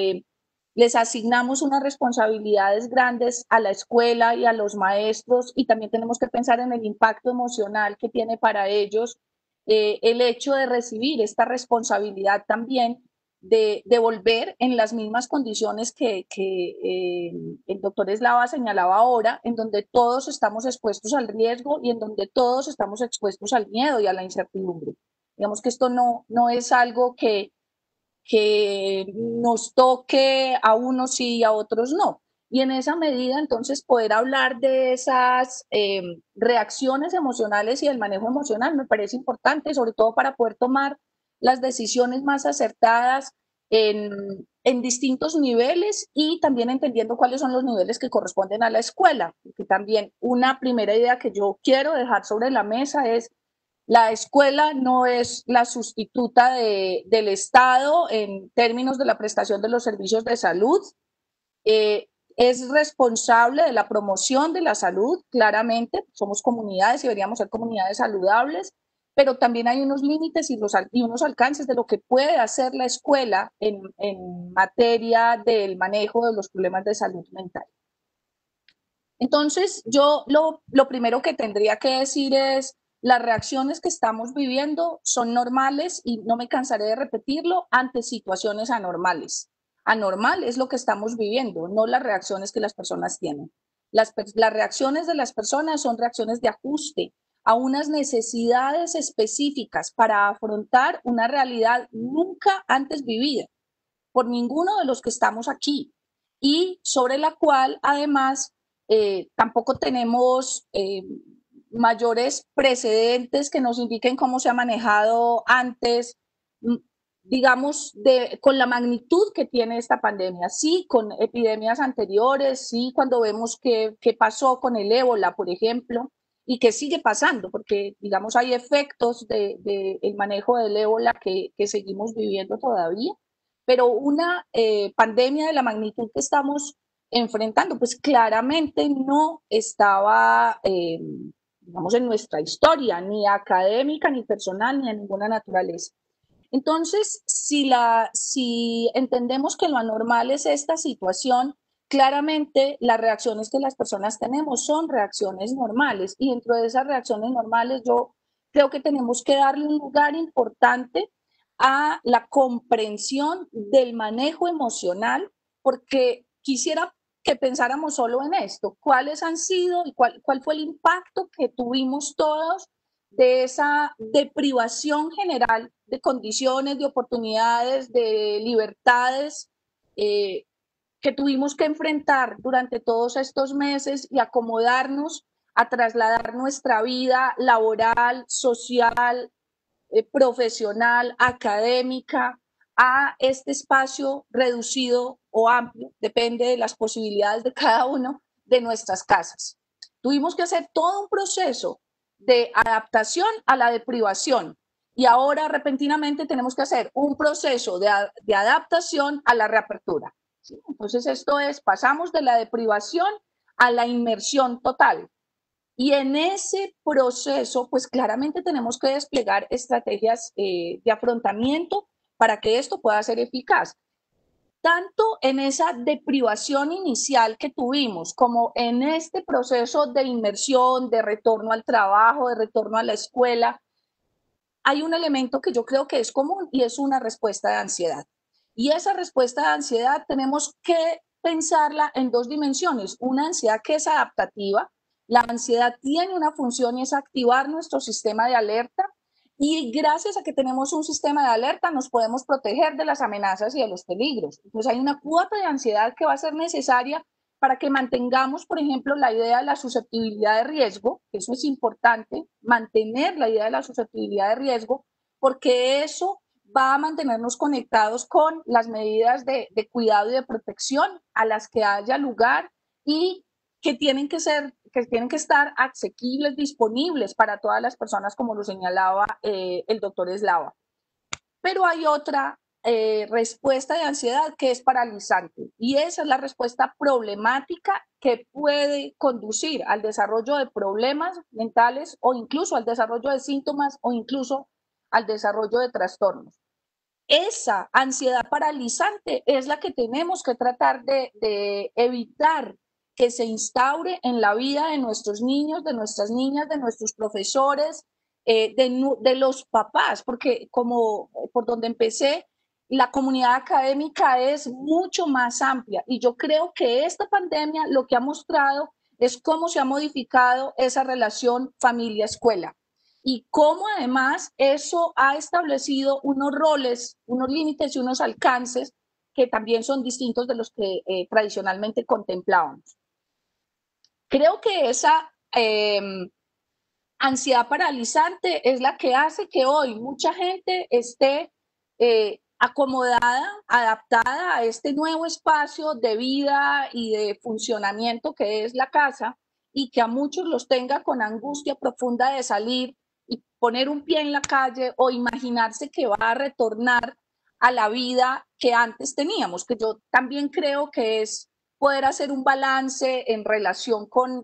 [SPEAKER 5] les asignamos unas responsabilidades grandes a la escuela y a los maestros y también tenemos que pensar en el impacto emocional que tiene para ellos el hecho de recibir esta responsabilidad también de volver en las mismas condiciones que el doctor Eslava señalaba ahora, en donde todos estamos expuestos al riesgo y en donde todos estamos expuestos al miedo y a la incertidumbre. Digamos que esto no es algo que que nos toque a unos sí y a otros no. Y en esa medida, entonces, poder hablar de esas reacciones emocionales y el manejo emocional me parece importante, sobre todo para poder tomar las decisiones más acertadas en distintos niveles y también entendiendo cuáles son los niveles que corresponden a la escuela. Porque también una primera idea que yo quiero dejar sobre la mesa es la escuela no es la sustituta del Estado en términos de la prestación de los servicios de salud. Es responsable de la promoción de la salud, claramente. Somos comunidades y deberíamos ser comunidades saludables, pero también hay unos límites y unos alcances de lo que puede hacer la escuela en materia del manejo de los problemas de salud mental. Entonces, yo lo primero que tendría que decir es, las reacciones que estamos viviendo son normales y no me cansaré de repetirlo ante situaciones anormales. Anormal es lo que estamos viviendo, no las reacciones que las personas tienen. Las reacciones de las personas son reacciones de ajuste a unas necesidades específicas para afrontar una realidad nunca antes vivida por ninguno de los que estamos aquí y sobre la cual además tampoco tenemos mayores precedentes que nos indiquen cómo se ha manejado antes, digamos, con la magnitud que tiene esta pandemia. Sí, con epidemias anteriores, sí, cuando vemos qué pasó con el ébola, por ejemplo, y que sigue pasando, porque, digamos, hay efectos del manejo del ébola que seguimos viviendo todavía, pero una pandemia de la magnitud que estamos enfrentando, pues claramente no estaba, digamos, en nuestra historia, ni académica, ni personal, ni de ninguna naturaleza. Entonces, si entendemos que lo anormal es esta situación, claramente las reacciones que las personas tenemos son reacciones normales y dentro de esas reacciones normales yo creo que tenemos que darle un lugar importante a la comprensión del manejo emocional, porque quisiera que pensáramos solo en esto, cuáles han sido y cuál fue el impacto que tuvimos todos de esa deprivación general de condiciones, de oportunidades, de libertades que tuvimos que enfrentar durante todos estos meses y acomodarnos a trasladar nuestra vida laboral, social, profesional, académica, a este espacio reducido o amplio, depende de las posibilidades de cada uno de nuestras casas. Tuvimos que hacer todo un proceso de adaptación a la deprivación y ahora repentinamente tenemos que hacer un proceso de adaptación a la reapertura. ¿Sí? Entonces esto es, pasamos de la deprivación a la inmersión total. Y en ese proceso, pues claramente tenemos que desplegar estrategias de afrontamiento para que esto pueda ser eficaz. Tanto en esa deprivación inicial que tuvimos, como en este proceso de inmersión, de retorno al trabajo, de retorno a la escuela, hay un elemento que yo creo que es común y es una respuesta de ansiedad. Y esa respuesta de ansiedad tenemos que pensarla en dos dimensiones. Una ansiedad que es adaptativa. La ansiedad tiene una función y es activar nuestro sistema de alerta y gracias a que tenemos un sistema de alerta nos podemos proteger de las amenazas y de los peligros. Entonces hay una cuota de ansiedad que va a ser necesaria para que mantengamos, por ejemplo, la idea de la susceptibilidad de riesgo, que eso es importante, mantener la idea de la susceptibilidad de riesgo, porque eso va a mantenernos conectados con las medidas de cuidado y de protección a las que haya lugar y que tienen que estar asequibles, disponibles para todas las personas, como lo señalaba el doctor Eslava. Pero hay otra respuesta de ansiedad que es paralizante y esa es la respuesta problemática que puede conducir al desarrollo de problemas mentales o incluso al desarrollo de síntomas o incluso al desarrollo de trastornos. Esa ansiedad paralizante es la que tenemos que tratar de evitar que se instaure en la vida de nuestros niños, de nuestras niñas, de nuestros profesores, de los papás, porque como por donde empecé, la comunidad académica es mucho más amplia y yo creo que esta pandemia lo que ha mostrado es cómo se ha modificado esa relación familia-escuela. y cómo además eso ha establecido unos roles, unos límites y unos alcances que también son distintos de los que tradicionalmente contemplábamos. Creo que esa ansiedad paralizante es la que hace que hoy mucha gente esté acomodada, adaptada a este nuevo espacio de vida y de funcionamiento que es la casa, y que a muchos los tenga con angustia profunda de salir y poner un pie en la calle o imaginarse que va a retornar a la vida que antes teníamos, que yo también creo que es poder hacer un balance en relación con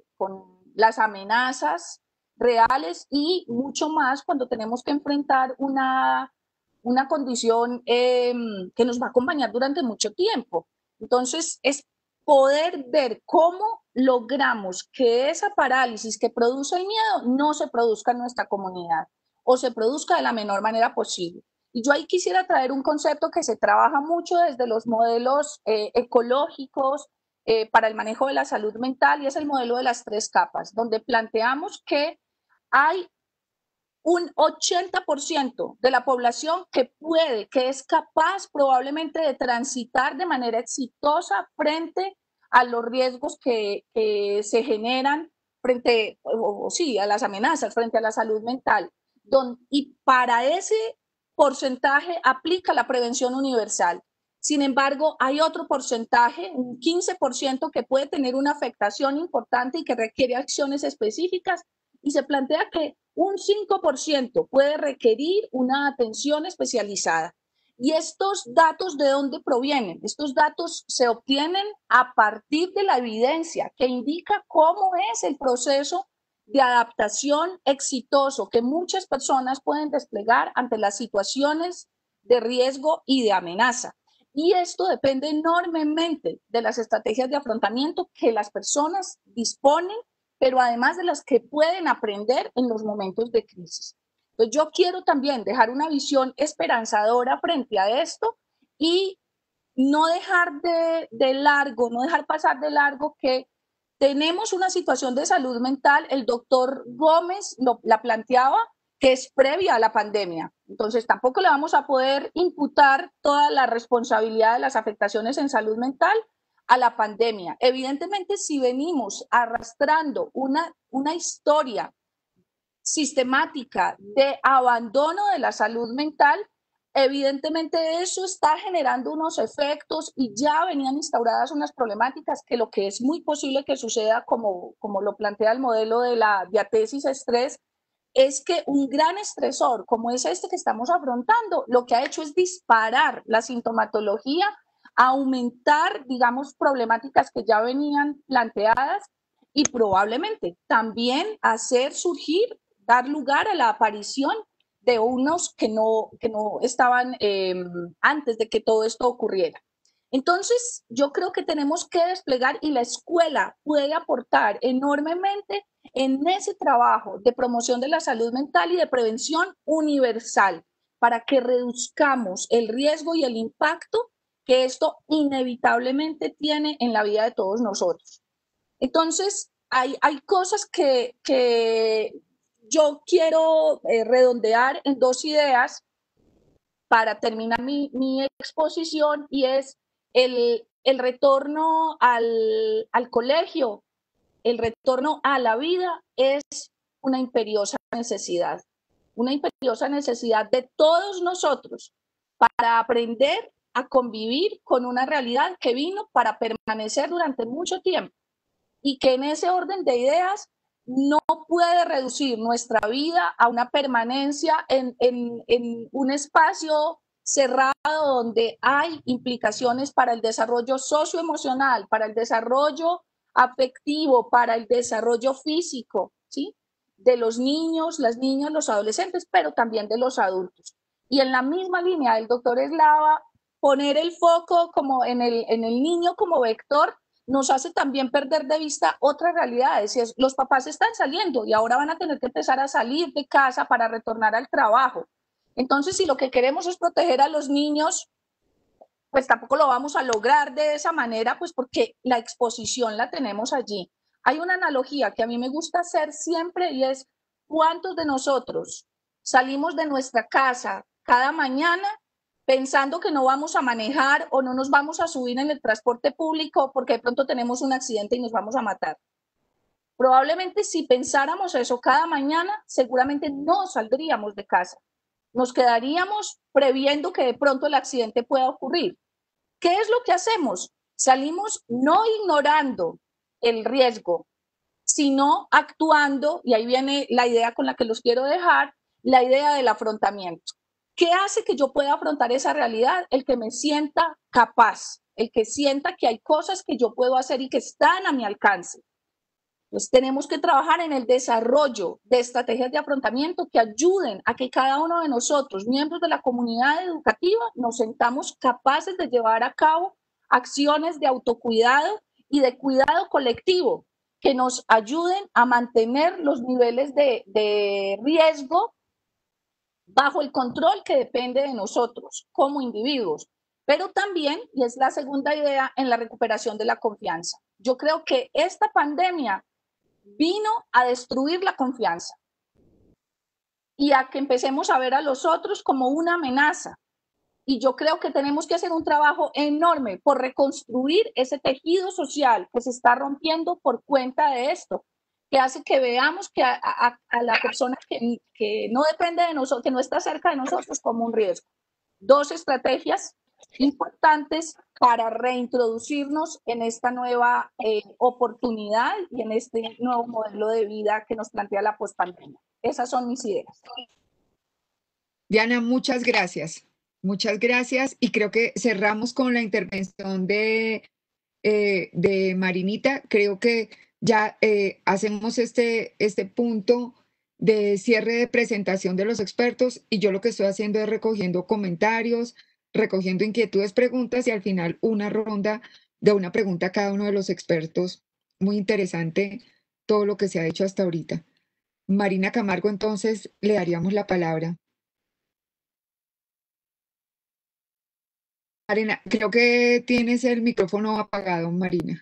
[SPEAKER 5] las amenazas reales y mucho más cuando tenemos que enfrentar una condición que nos va a acompañar durante mucho tiempo. Entonces, es poder ver cómo logramos que esa parálisis que produce el miedo no se produzca en nuestra comunidad o se produzca de la menor manera posible. Y yo ahí quisiera traer un concepto que se trabaja mucho desde los modelos ecológicos para el manejo de la salud mental, y es el modelo de las 3 capas, donde planteamos que hay un 80% de la población que es capaz probablemente de transitar de manera exitosa frente a los riesgos que se generan frente, sí, a las amenazas, frente a la salud mental. Y para ese porcentaje aplica la prevención universal. Sin embargo, hay otro porcentaje, un 15%, que puede tener una afectación importante y que requiere acciones específicas, y se plantea que un 5% puede requerir una atención especializada. ¿Y estos datos de dónde provienen? Estos datos se obtienen a partir de la evidencia que indica cómo es el proceso de adaptación exitoso que muchas personas pueden desplegar ante las situaciones de riesgo y de amenaza. Y esto depende enormemente de las estrategias de afrontamiento que las personas disponen, pero además de las que pueden aprender en los momentos de crisis. Entonces, yo quiero también dejar una visión esperanzadora frente a esto y no dejar no dejar pasar de largo que tenemos una situación de salud mental, el doctor Gómez la planteaba, que es previa a la pandemia. Entonces, tampoco le vamos a poder imputar toda la responsabilidad de las afectaciones en salud mental a la pandemia. Evidentemente, si venimos arrastrando una historia sistemática de abandono de la salud mental, evidentemente eso está generando unos efectos y ya venían instauradas unas problemáticas que lo que es muy posible que suceda, como lo plantea el modelo de la diatesis estrés, es que un gran estresor como es este que estamos afrontando, lo que ha hecho es disparar la sintomatología, aumentar, digamos, problemáticas que ya venían planteadas y probablemente también hacer surgir, dar lugar a la aparición de unos que no estaban antes de que todo esto ocurriera. Entonces, yo creo que tenemos que desplegar, y la escuela puede aportar enormemente en ese trabajo de promoción de la salud mental y de prevención universal, para que reduzcamos el riesgo y el impacto que esto inevitablemente tiene en la vida de todos nosotros. Entonces, hay cosas que yo quiero redondear en 2 ideas para terminar mi exposición, y es el retorno al colegio, el retorno a la vida es una imperiosa necesidad de todos nosotros para aprender a convivir con una realidad que vino para permanecer durante mucho tiempo, y que en ese orden de ideas no puede reducir nuestra vida a una permanencia en un espacio cerrado donde hay implicaciones para el desarrollo socioemocional, para el desarrollo afectivo, para el desarrollo físico, ¿sí?, de los niños, las niñas, los adolescentes, pero también de los adultos. Y en la misma línea del doctor Eslava, poner el foco como en el niño como vector nos hace también perder de vista otras realidades. Y los papás están saliendo y ahora van a tener que empezar a salir de casa para retornar al trabajo. Entonces, si lo que queremos es proteger a los niños, pues tampoco lo vamos a lograr de esa manera, pues porque la exposición la tenemos allí. Hay una analogía que a mí me gusta hacer siempre, y es ¿cuántos de nosotros salimos de nuestra casa cada mañana pensando que no vamos a manejar o no nos vamos a subir en el transporte público porque de pronto tenemos un accidente y nos vamos a matar? Probablemente si pensáramos eso cada mañana, seguramente no saldríamos de casa. Nos quedaríamos previendo que de pronto el accidente pueda ocurrir. ¿Qué es lo que hacemos? Salimos no ignorando el riesgo, sino actuando, y ahí viene la idea con la que los quiero dejar, la idea del afrontamiento. ¿Qué hace que yo pueda afrontar esa realidad? El que me sienta capaz, el que sienta que hay cosas que yo puedo hacer y que están a mi alcance. Entonces tenemos que trabajar en el desarrollo de estrategias de afrontamiento que ayuden a que cada uno de nosotros, miembros de la comunidad educativa, nos sentamos capaces de llevar a cabo acciones de autocuidado y de cuidado colectivo que nos ayuden a mantener los niveles de riesgo bajo el control que depende de nosotros como individuos, pero también, y es la segunda idea, en la recuperación de la confianza. Yo creo que esta pandemia vino a destruir la confianza y a que empecemos a ver a los otros como una amenaza. Y yo creo que tenemos que hacer un trabajo enorme por reconstruir ese tejido social que se está rompiendo por cuenta de esto, que hace que veamos que a la persona que no depende de nosotros, que no está cerca de nosotros, como un riesgo. Dos estrategias importantes para reintroducirnos en esta nueva oportunidad y en este nuevo modelo de vida que nos plantea la pospandemia. Esas son mis ideas.
[SPEAKER 2] Diana, muchas gracias. Muchas gracias. Y creo que cerramos con la intervención de Marinita. Creo que ya hacemos este punto de cierre de presentación de los expertos y yo lo que estoy haciendo es recogiendo comentarios, recogiendo inquietudes, preguntas y al final una ronda de una pregunta a cada uno de los expertos. Muy interesante todo lo que se ha hecho hasta ahorita. Marina Camargo, entonces le daríamos la palabra. Marina, creo que tienes el micrófono apagado, Marina.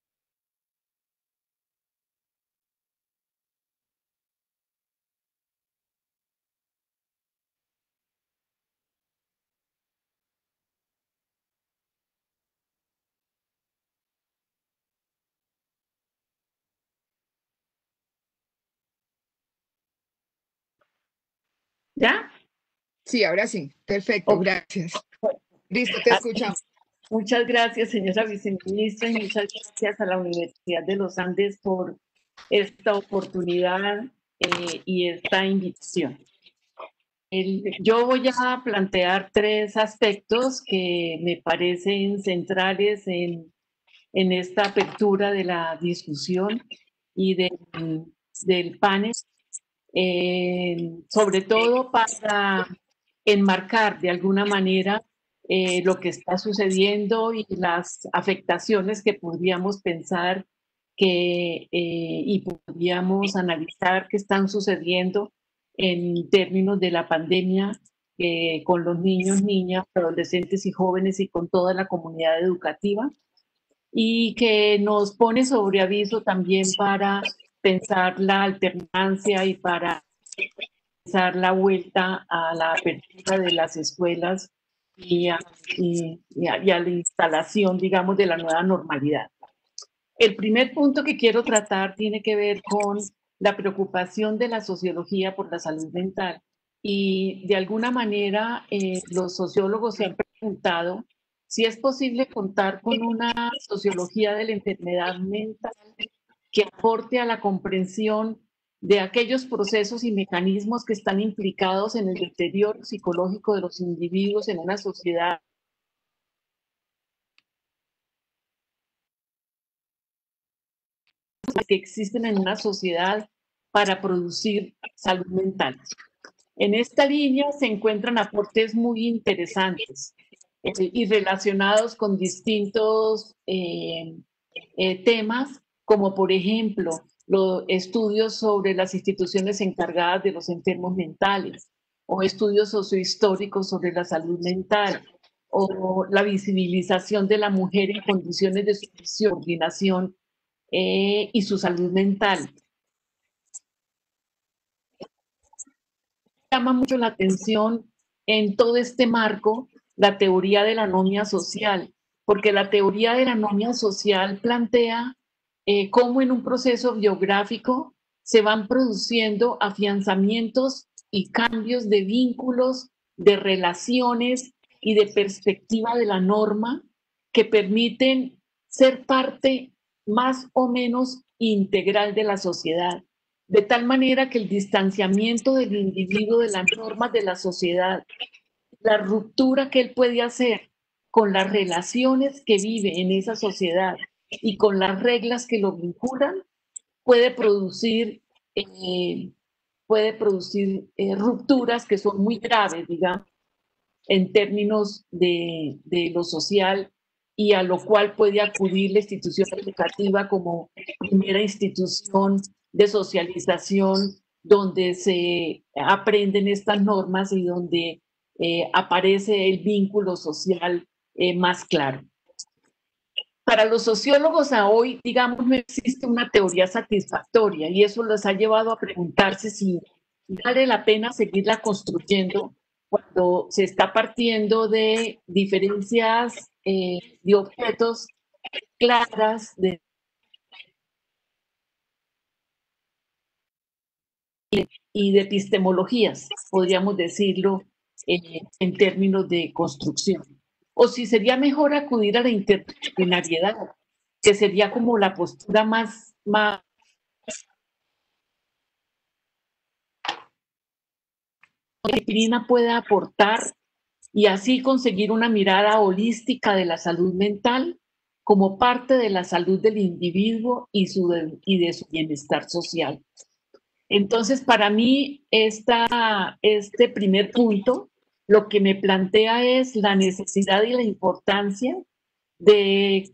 [SPEAKER 6] ¿Ya?
[SPEAKER 2] Sí, ahora sí. Perfecto, gracias. Listo, te escuchamos.
[SPEAKER 6] Muchas gracias, señora viceministra, y muchas gracias a la Universidad de los Andes por esta oportunidad y esta invitación. Yo voy a plantear tres aspectos que me parecen centrales en esta apertura de la discusión y del panel, sobre todo para enmarcar de alguna manera lo que está sucediendo y las afectaciones que podríamos pensar y podríamos analizar que están sucediendo en términos de la pandemia con los niños, niñas, adolescentes y jóvenes y con toda la comunidad educativa, y que nos pone sobre aviso también para pensar la alternancia y para pensar la vuelta a la apertura de las escuelas y a la instalación, digamos, de la nueva normalidad. El primer punto que quiero tratar tiene que ver con la preocupación de la sociología por la salud mental. Y de alguna manera los sociólogos se han preguntado si es posible contar con una sociología de la enfermedad mental que aporte a la comprensión de aquellos procesos y mecanismos que están implicados en el deterioro psicológico de los individuos en una sociedad que existen en una sociedad para producir salud mental. En esta línea se encuentran aportes muy interesantes y relacionados con distintos temas, como por ejemplo los estudios sobre las instituciones encargadas de los enfermos mentales, o estudios sociohistóricos sobre la salud mental, o la visibilización de la mujer en condiciones de subordinación y su salud mental. llama mucho la atención en todo este marco la teoría de la anomia social, porque la teoría de la anomia social plantea cómo en un proceso biográfico se van produciendo afianzamientos y cambios de vínculos, de relaciones y de perspectiva de la norma que permiten ser parte más o menos integral de la sociedad, de tal manera que el distanciamiento del individuo de las normas de la sociedad, la ruptura que él puede hacer con las relaciones que vive en esa sociedad y con las reglas que lo vinculan, puede producir, rupturas que son muy graves, digamos, en términos de lo social, y a lo cual puede acudir la institución educativa como primera institución de socialización donde se aprenden estas normas y donde aparece el vínculo social más claro. Para los sociólogos a hoy, digamos, no existe una teoría satisfactoria y eso les ha llevado a preguntarse si vale la pena seguirla construyendo cuando se está partiendo de diferencias de objetos claras y de epistemologías, podríamos decirlo, en términos de construcción. O si sería mejor acudir a la interdisciplinariedad, que sería como la postura más la disciplina pueda aportar y así conseguir una mirada holística de la salud mental como parte de la salud del individuo y de su bienestar social. Entonces, para mí, este primer punto lo que me plantea es la necesidad y la importancia de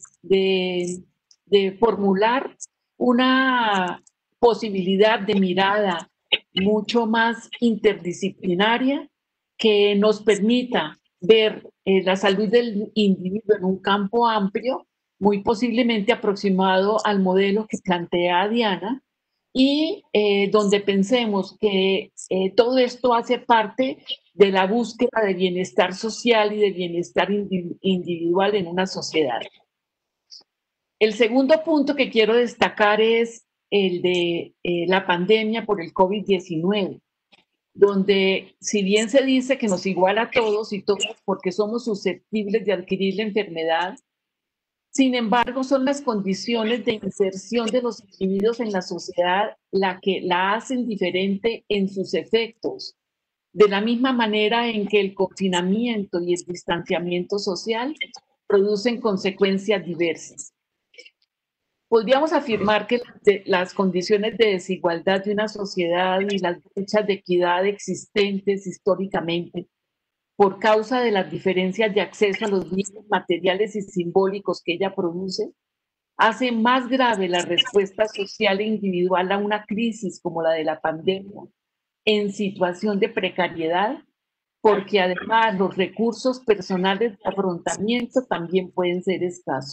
[SPEAKER 6] formular una posibilidad de mirada mucho más interdisciplinaria que nos permita ver la salud del individuo en un campo amplio, muy posiblemente aproximado al modelo que plantea Diana, y donde pensemos que todo esto hace parte de la búsqueda de bienestar social y de bienestar individual en una sociedad. El segundo punto que quiero destacar es el de la pandemia por el COVID-19, donde si bien se dice que nos iguala a todos y todas porque somos susceptibles de adquirir la enfermedad, sin embargo, son las condiciones de inserción de los individuos en la sociedad la que la hacen diferente en sus efectos, de la misma manera en que el confinamiento y el distanciamiento social producen consecuencias diversas. Podríamos afirmar que las condiciones de desigualdad de una sociedad y las brechas de equidad existentes históricamente por causa de las diferencias de acceso a los bienes materiales y simbólicos que ella produce, hace más grave la respuesta social e individual a una crisis como la de la pandemia en situación de precariedad, porque además los recursos personales de afrontamiento también pueden ser escasos.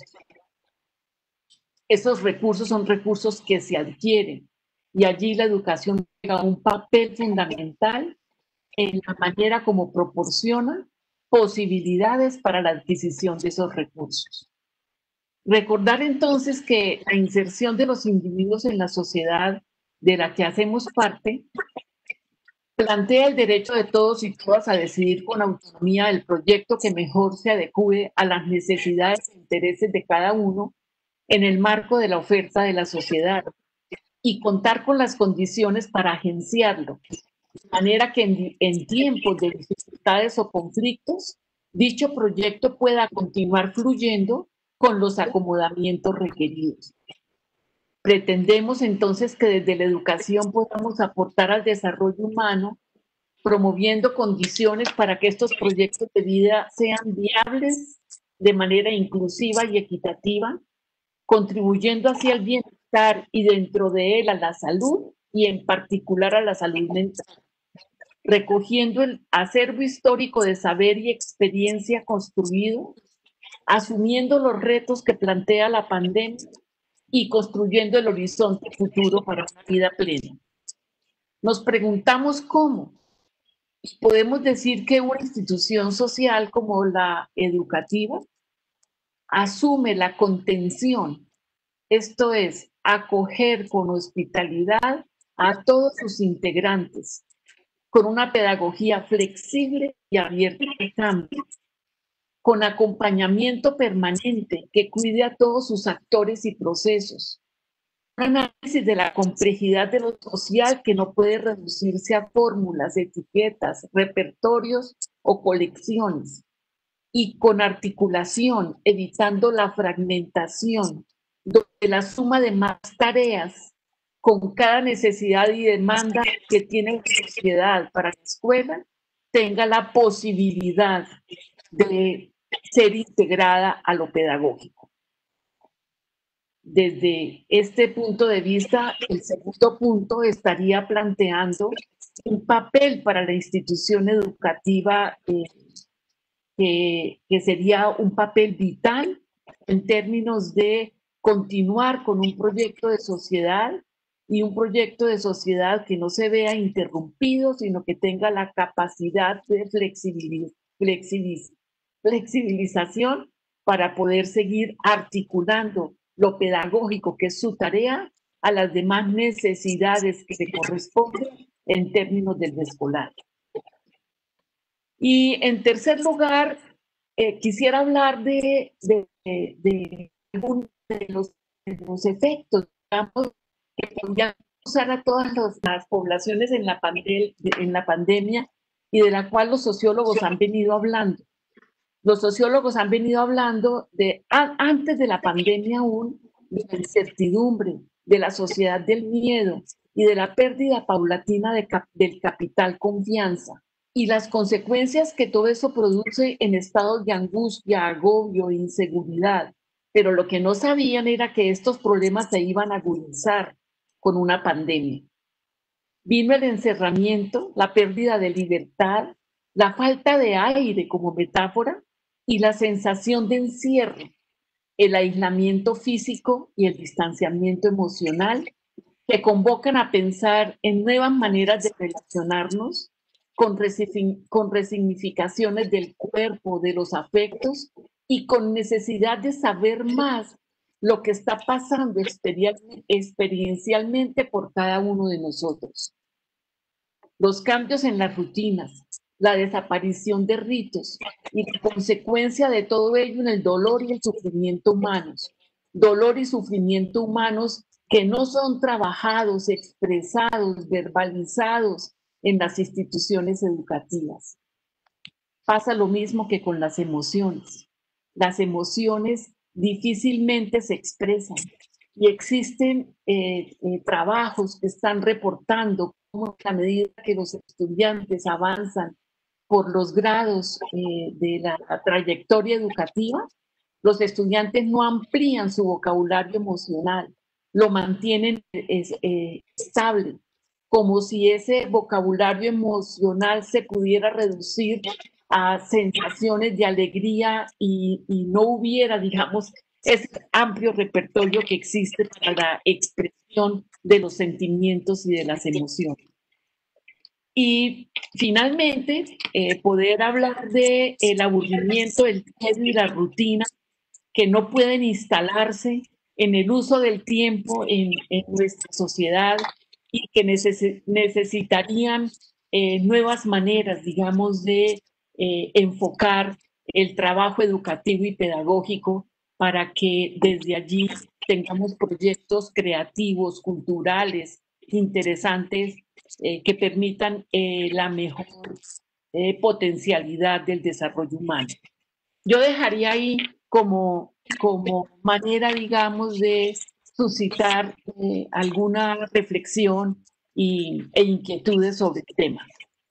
[SPEAKER 6] Esos recursos son recursos que se adquieren y allí la educación juega un papel fundamental en la manera como proporciona posibilidades para la adquisición de esos recursos. Recordar entonces que la inserción de los individuos en la sociedad de la que hacemos parte plantea el derecho de todos y todas a decidir con autonomía el proyecto que mejor se adecue a las necesidades e intereses de cada uno en el marco de la oferta de la sociedad y contar con las condiciones para agenciarlo, de manera que en tiempos de dificultades o conflictos, dicho proyecto pueda continuar fluyendo con los acomodamientos requeridos. Pretendemos entonces que desde la educación podamos aportar al desarrollo humano, promoviendo condiciones para que estos proyectos de vida sean viables de manera inclusiva y equitativa, contribuyendo así al bienestar y dentro de él a la salud y en particular a la salud mental, recogiendo el acervo histórico de saber y experiencia construido, asumiendo los retos que plantea la pandemia y construyendo el horizonte futuro para una vida plena. Nos preguntamos cómo. podemos decir que una institución social como la educativa asume la contención, esto es, acoger con hospitalidad a todos sus integrantes, con una pedagogía flexible y abierta al cambio, con acompañamiento permanente que cuide a todos sus actores y procesos. Un análisis de la complejidad de lo social que no puede reducirse a fórmulas, etiquetas, repertorios o colecciones. Y con articulación, evitando la fragmentación, donde la suma de más tareas con cada necesidad y demanda que tiene la sociedad para la escuela tenga la posibilidad de ser integrada a lo pedagógico. Desde este punto de vista, el segundo punto estaría planteando un papel para la institución educativa que sería un papel vital en términos de continuar con un proyecto de sociedad y un proyecto de sociedad que no se vea interrumpido, sino que tenga la capacidad de flexibilización para poder seguir articulando lo pedagógico, que es su tarea, a las demás necesidades que le corresponden en términos del escolar. Y en tercer lugar, quisiera hablar de algunos de los efectos, digamos, que podrían usar a todas las poblaciones en la pandemia y de la cual los sociólogos han venido hablando. Los sociólogos han venido hablando antes de la pandemia aún, de la incertidumbre, de la sociedad del miedo y de la pérdida paulatina del capital confianza y las consecuencias que todo eso produce en estados de angustia, agobio e inseguridad. Pero lo que no sabían era que estos problemas se iban a agudizar con una pandemia. Vino el encerramiento, la pérdida de libertad, la falta de aire como metáfora y la sensación de encierro, el aislamiento físico y el distanciamiento emocional que convocan a pensar en nuevas maneras de relacionarnos con resignificaciones del cuerpo, de los afectos y con necesidad de saber más lo que está pasando experiencialmente por cada uno de nosotros. Los cambios en las rutinas, la desaparición de ritos y la consecuencia de todo ello en el dolor y el sufrimiento humanos. Dolor y sufrimiento humanos que no son trabajados, expresados, verbalizados en las instituciones educativas. Pasa lo mismo que con las emociones. Las emociones difícilmente se expresan y existen trabajos que están reportando cómo a medida que los estudiantes avanzan por los grados de la trayectoria educativa, los estudiantes no amplían su vocabulario emocional, lo mantienen estable, como si ese vocabulario emocional se pudiera reducir a sensaciones de alegría y no hubiera, digamos, ese amplio repertorio que existe para la expresión de los sentimientos y de las emociones. Y finalmente, poder hablar del aburrimiento, el miedo y la rutina que no pueden instalarse en el uso del tiempo en nuestra sociedad y que necesitarían nuevas maneras, digamos, de enfocar el trabajo educativo y pedagógico para que desde allí tengamos proyectos creativos, culturales, interesantes, que permitan la mejor potencialidad del desarrollo humano. Yo dejaría ahí como manera, digamos, de suscitar alguna reflexión e inquietudes sobre el tema.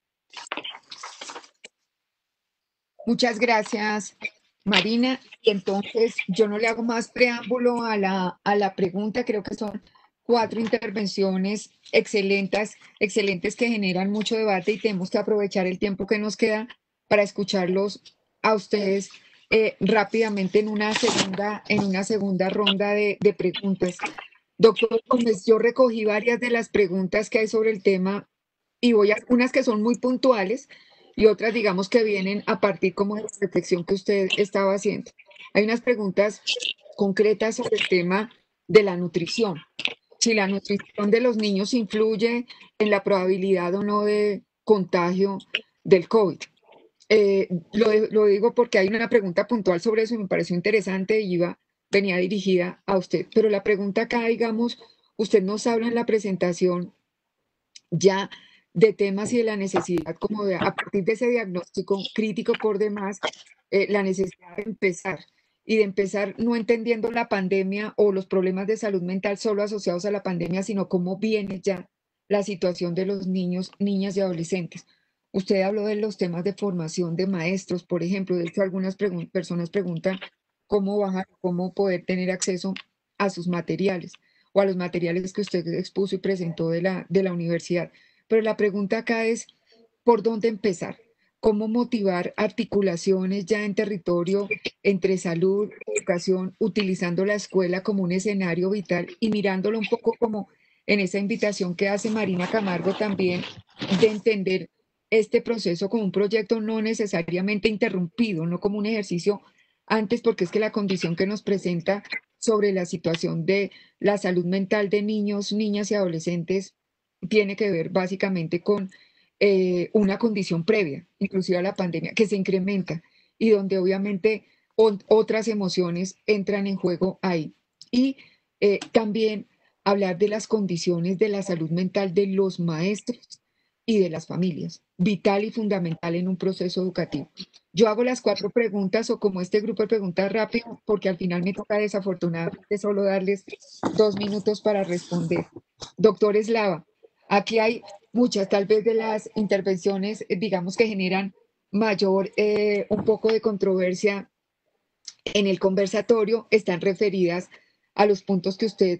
[SPEAKER 2] Muchas gracias, Marina. Y entonces yo no le hago más preámbulo a la pregunta. Creo que son 4 intervenciones excelentes que generan mucho debate y tenemos que aprovechar el tiempo que nos queda para escucharlos a ustedes rápidamente en una segunda ronda de preguntas. Doctor Gómez, yo recogí varias de las preguntas que hay sobre el tema y voy a unas que son muy puntuales y otras, digamos, que vienen a partir como de la reflexión que usted estaba haciendo. Hay unas preguntas concretas sobre el tema de la nutrición. Si la nutrición de los niños influye en la probabilidad o no de contagio del COVID. Lo digo porque hay una pregunta puntual sobre eso y me pareció interesante y venía dirigida a usted. Pero la pregunta acá, digamos, usted nos habla en la presentación ya de temas y de la necesidad, como de, a partir de ese diagnóstico crítico por demás, la necesidad de empezar y de empezar no entendiendo la pandemia o los problemas de salud mental solo asociados a la pandemia, sino cómo viene ya la situación de los niños, niñas y adolescentes. Usted habló de los temas de formación de maestros, por ejemplo. De hecho, algunas personas preguntan cómo bajar, cómo poder tener acceso a sus materiales o a los materiales que usted expuso y presentó de la universidad. Pero la pregunta acá es, ¿por dónde empezar? ¿Cómo motivar articulaciones ya en territorio entre salud, educación, utilizando la escuela como un escenario vital y mirándolo un poco como en esa invitación que hace Marina Camargo también de entender este proceso como un proyecto no necesariamente interrumpido, no como un ejercicio antes, porque es que la condición que nos presenta sobre la situación de la salud mental de niños, niñas y adolescentes tiene que ver básicamente con una condición previa, inclusive a la pandemia, que se incrementa y donde obviamente otras emociones entran en juego ahí. Y también hablar de las condiciones de la salud mental de los maestros y de las familias, vital y fundamental en un proceso educativo. Yo hago las 4 preguntas o como este grupo de preguntas rápido, porque al final me toca desafortunadamente solo darles 2 minutos para responder. Doctor Eslava, aquí hay muchas tal vez de las intervenciones, digamos, que generan mayor, un poco de controversia en el conversatorio, están referidas a los puntos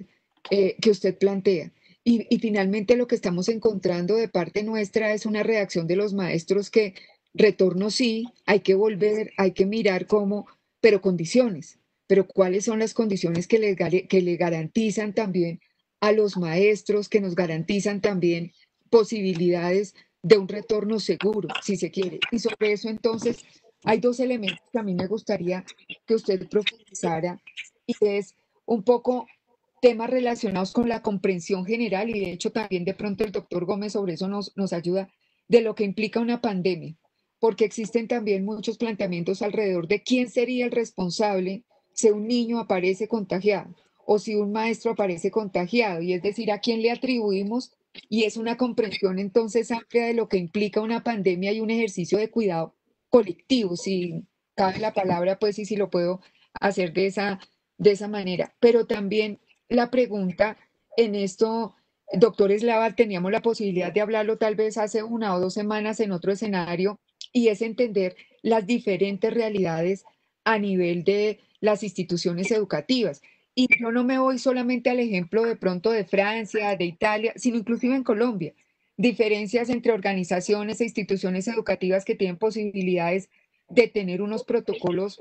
[SPEAKER 2] que usted plantea. Y finalmente lo que estamos encontrando de parte nuestra es una reacción de los maestros que retorno sí, hay que volver, hay que mirar cómo, pero condiciones. Pero cuáles son las condiciones que le garantizan también a los maestros, que nos garantizan también posibilidades de un retorno seguro, si se quiere. Y sobre eso entonces hay 2 elementos que a mí me gustaría que usted profundizara y es un poco temas relacionados con la comprensión general y de hecho también de pronto el doctor Gómez sobre eso nos ayuda de lo que implica una pandemia, porque existen también muchos planteamientos alrededor de quién sería el responsable si un niño aparece contagiado o si un maestro aparece contagiado, y es decir, a quién le atribuimos, y es una comprensión entonces amplia de lo que implica una pandemia y un ejercicio de cuidado colectivo, si cabe la palabra, pues, y si lo puedo hacer de esa manera. Pero también la pregunta en esto, doctor Eslava, teníamos la posibilidad de hablarlo tal vez hace 1 o 2 semanas en otro escenario, y es entender las diferentes realidades a nivel de las instituciones educativas. Y yo no me voy solamente al ejemplo de pronto de Francia, de Italia, sino inclusive en Colombia. Diferencias entre organizaciones e instituciones educativas que tienen posibilidades de tener unos protocolos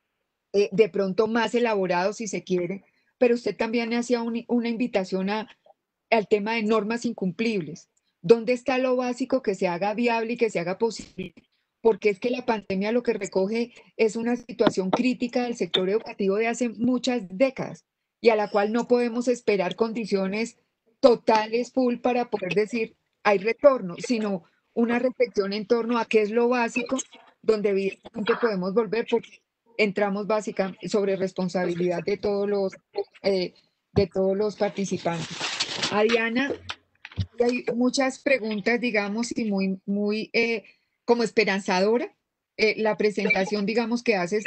[SPEAKER 2] de pronto más elaborados, si se quiere, pero usted también hacía una invitación al tema de normas incumplibles. ¿Dónde está lo básico que se haga viable y que se haga posible? Porque es que la pandemia lo que recoge es una situación crítica del sector educativo de hace muchas décadas y a la cual no podemos esperar condiciones totales, full, para poder decir hay retorno, sino una reflexión en torno a qué es lo básico, donde evidentemente podemos volver porque entramos básicamente sobre responsabilidad de todos los participantes. A Diana, hay muchas preguntas, digamos, y muy como esperanzadora. La presentación, digamos, que haces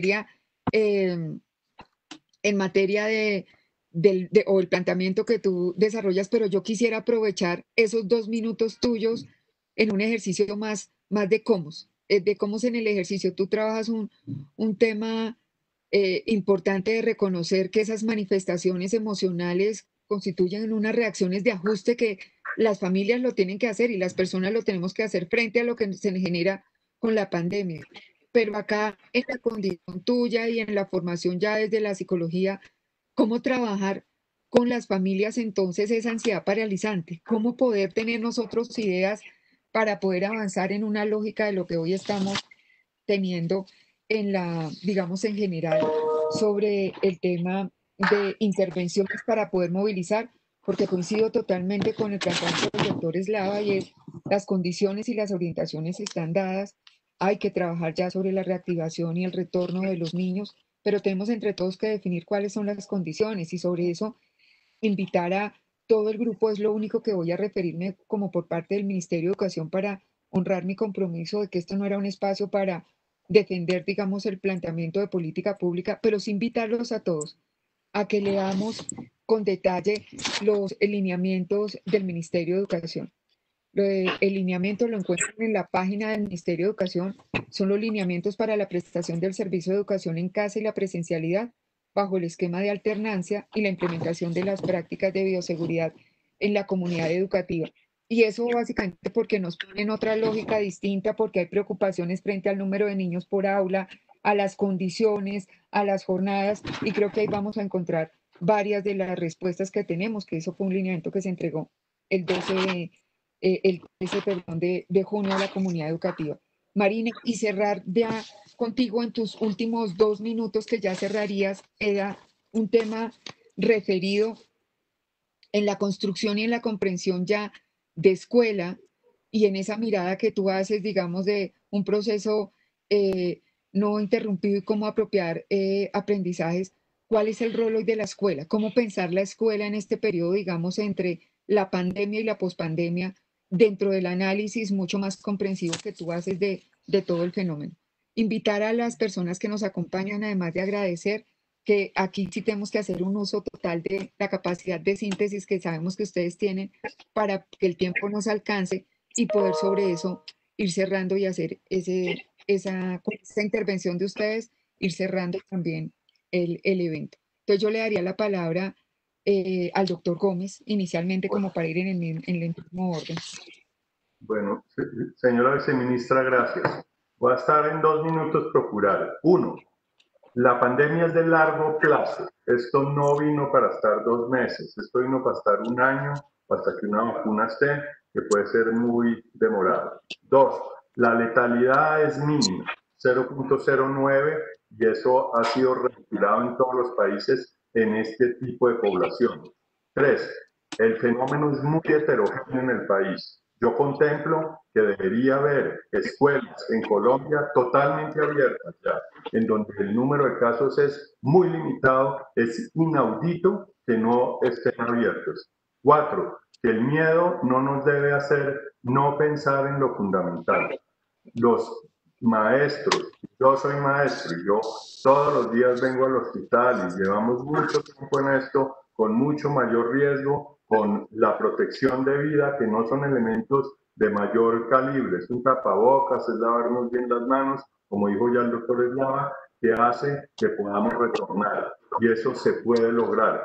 [SPEAKER 2] en materia o el planteamiento que tú desarrollas, pero yo quisiera aprovechar esos 2 minutos tuyos en un ejercicio más de cómo en el ejercicio tú trabajas un tema importante de reconocer que esas manifestaciones emocionales constituyen unas reacciones de ajuste que las familias lo tienen que hacer y las personas lo tenemos que hacer frente a lo que se genera con la pandemia. Pero acá en la condición tuya y en la formación ya desde la psicología, ¿cómo trabajar con las familias entonces esa ansiedad paralizante? ¿Cómo poder tener nosotros ideas para poder avanzar en una lógica de lo que hoy estamos teniendo en la, digamos, en general, sobre el tema de intervenciones para poder movilizar? Porque coincido totalmente con el planteamiento del doctor Eslava, y es las condiciones y las orientaciones están dadas. Hay que trabajar ya sobre la reactivación y el retorno de los niños, pero tenemos entre todos que definir cuáles son las condiciones, y sobre eso invitar a todo el grupo. Es lo único que voy a referirme como por parte del Ministerio de Educación, para honrar mi compromiso de que esto no era un espacio para defender, digamos, el planteamiento de política pública, pero sí invitarlos a todos a que leamos con detalle los lineamientos del Ministerio de Educación. El lineamiento lo encuentran en la página del Ministerio de Educación. Son los lineamientos para la prestación del servicio de educación en casa y la presencialidad bajo el esquema de alternancia y la implementación de las prácticas de bioseguridad en la comunidad educativa. Y eso básicamente porque nos ponen otra lógica distinta, porque hay preocupaciones frente al número de niños por aula, a las condiciones, a las jornadas, y creo que ahí vamos a encontrar varias de las respuestas que tenemos, que eso fue un lineamiento que se entregó el 13 de junio a la comunidad educativa. Marina, y cerrar ya contigo en tus últimos 2 minutos, que ya cerrarías, era un tema referido en la construcción y en la comprensión ya de escuela, y en esa mirada que tú haces, digamos, de un proceso no interrumpido y cómo apropiar aprendizajes. ¿Cuál es el rol hoy de la escuela? ¿Cómo pensar la escuela en este periodo, digamos, entre la pandemia y la pospandemia, dentro del análisis mucho más comprensivo que tú haces de todo el fenómeno? Invitar a las personas que nos acompañan, además de agradecer, que aquí sí tenemos que hacer un uso total de la capacidad de síntesis que sabemos que ustedes tienen, para que el tiempo nos alcance y poder sobre eso ir cerrando y hacer esa intervención de ustedes, ir cerrando también el evento. Entonces yo le daría la palabra al doctor Gómez, inicialmente, como para ir en el mismo orden.
[SPEAKER 3] Bueno, señora viceministra, gracias. Voy a estar en 2 minutos procurar. 1. La pandemia es de largo plazo. Esto no vino para estar 2 meses. Esto vino para estar 1 año, hasta que una vacuna esté, que puede ser muy demorado. 2. La letalidad es mínima, 0.09, y eso ha sido retirado en todos los países en este tipo de población. 3. El fenómeno es muy heterogéneo en el país. Yo contemplo que debería haber escuelas en Colombia totalmente abiertas ya, en donde el número de casos es muy limitado. Es inaudito que no estén abiertos. 4. Que el miedo no nos debe hacer no pensar en lo fundamental. Los maestros, yo soy maestro y yo todos los días vengo al hospital y llevamos mucho tiempo en esto, con mucho mayor riesgo, con la protección de vida, que no son elementos de mayor calibre. Es un tapabocas, es lavarnos bien las manos, como dijo ya el doctor Eslava, que hace que podamos retornar, y eso se puede lograr.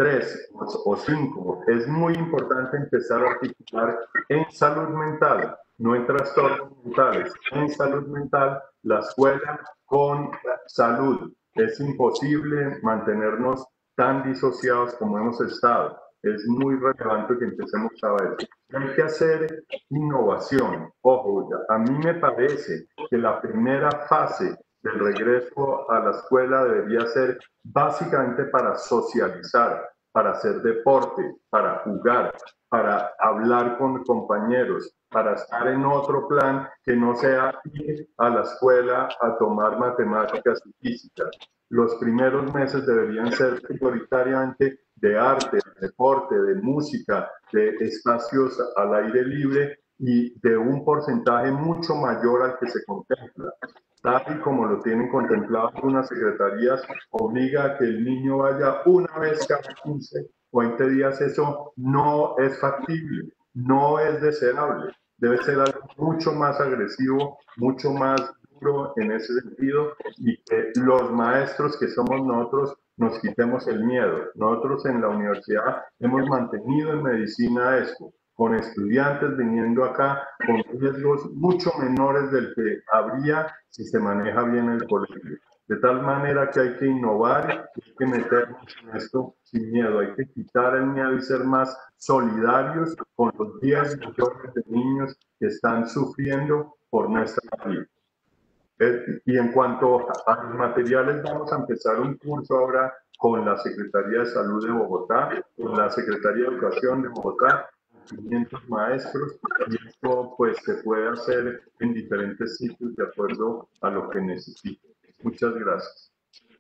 [SPEAKER 3] 3 o 5, es muy importante empezar a articular en salud mental, no en trastornos mentales, en salud mental, la escuela con salud. Es imposible mantenernos tan disociados como hemos estado. Es muy relevante que empecemos a ver. Hay que hacer innovación. Ojo, a mí me parece que la primera fase del regreso a la escuela debería ser básicamente para socializar, para hacer deporte, para jugar, para hablar con compañeros, para estar en otro plan que no sea ir a la escuela a tomar matemáticas y física. Los primeros meses deberían ser prioritariamente de arte, de deporte, de música, de espacios al aire libre, y de un porcentaje mucho mayor al que se contempla. Tal y como lo tienen contemplado algunas secretarías, obliga a que el niño vaya una vez cada 15 o 20 días. Eso no es factible, no es deseable. Debe ser algo mucho más agresivo, mucho más duro en ese sentido, y que los maestros que somos nosotros nos quitemos el miedo. Nosotros en la universidad hemos mantenido en medicina esto, con estudiantes viniendo acá con riesgos mucho menores del que habría si se maneja bien el colegio. De tal manera que hay que innovar y hay que meternos en esto sin miedo. Hay que quitar el miedo y ser más solidarios con los 10 millones de niños que están sufriendo por nuestra vida. Y en cuanto a los materiales, vamos a empezar un curso ahora con la Secretaría de Salud de Bogotá, con la Secretaría de Educación de Bogotá, 500 maestros, y esto pues se puede hacer en diferentes sitios de acuerdo a lo que necesiten. Muchas gracias.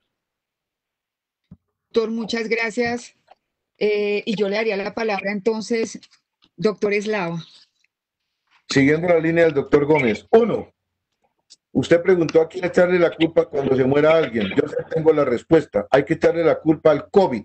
[SPEAKER 2] Doctor, muchas gracias. Y yo le daría la palabra entonces, doctor Eslava.
[SPEAKER 4] Siguiendo la línea del doctor Gómez. Uno, usted preguntó a quién echarle la culpa cuando se muera alguien. Yo ya tengo la respuesta. Hay que echarle la culpa al COVID.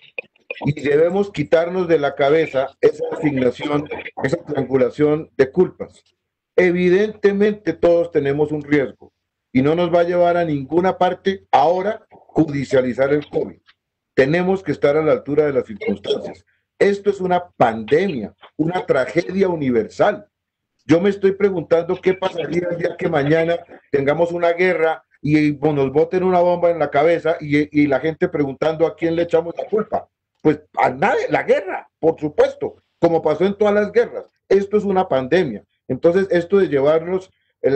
[SPEAKER 4] Y debemos quitarnos de la cabeza esa asignación, esa triangulación de culpas. Evidentemente todos tenemos un riesgo y no nos va a llevar a ninguna parte ahora judicializar el COVID. Tenemos que estar a la altura de las circunstancias. Esto es una pandemia, una tragedia universal. Yo me estoy preguntando qué pasaría el día que mañana tengamos una guerra y nos boten una bomba en la cabeza y la gente preguntando a quién le echamos la culpa. Pues a nadie, la guerra, por supuesto, como pasó en todas las guerras. Esto es una pandemia. Entonces, esto de llevarnos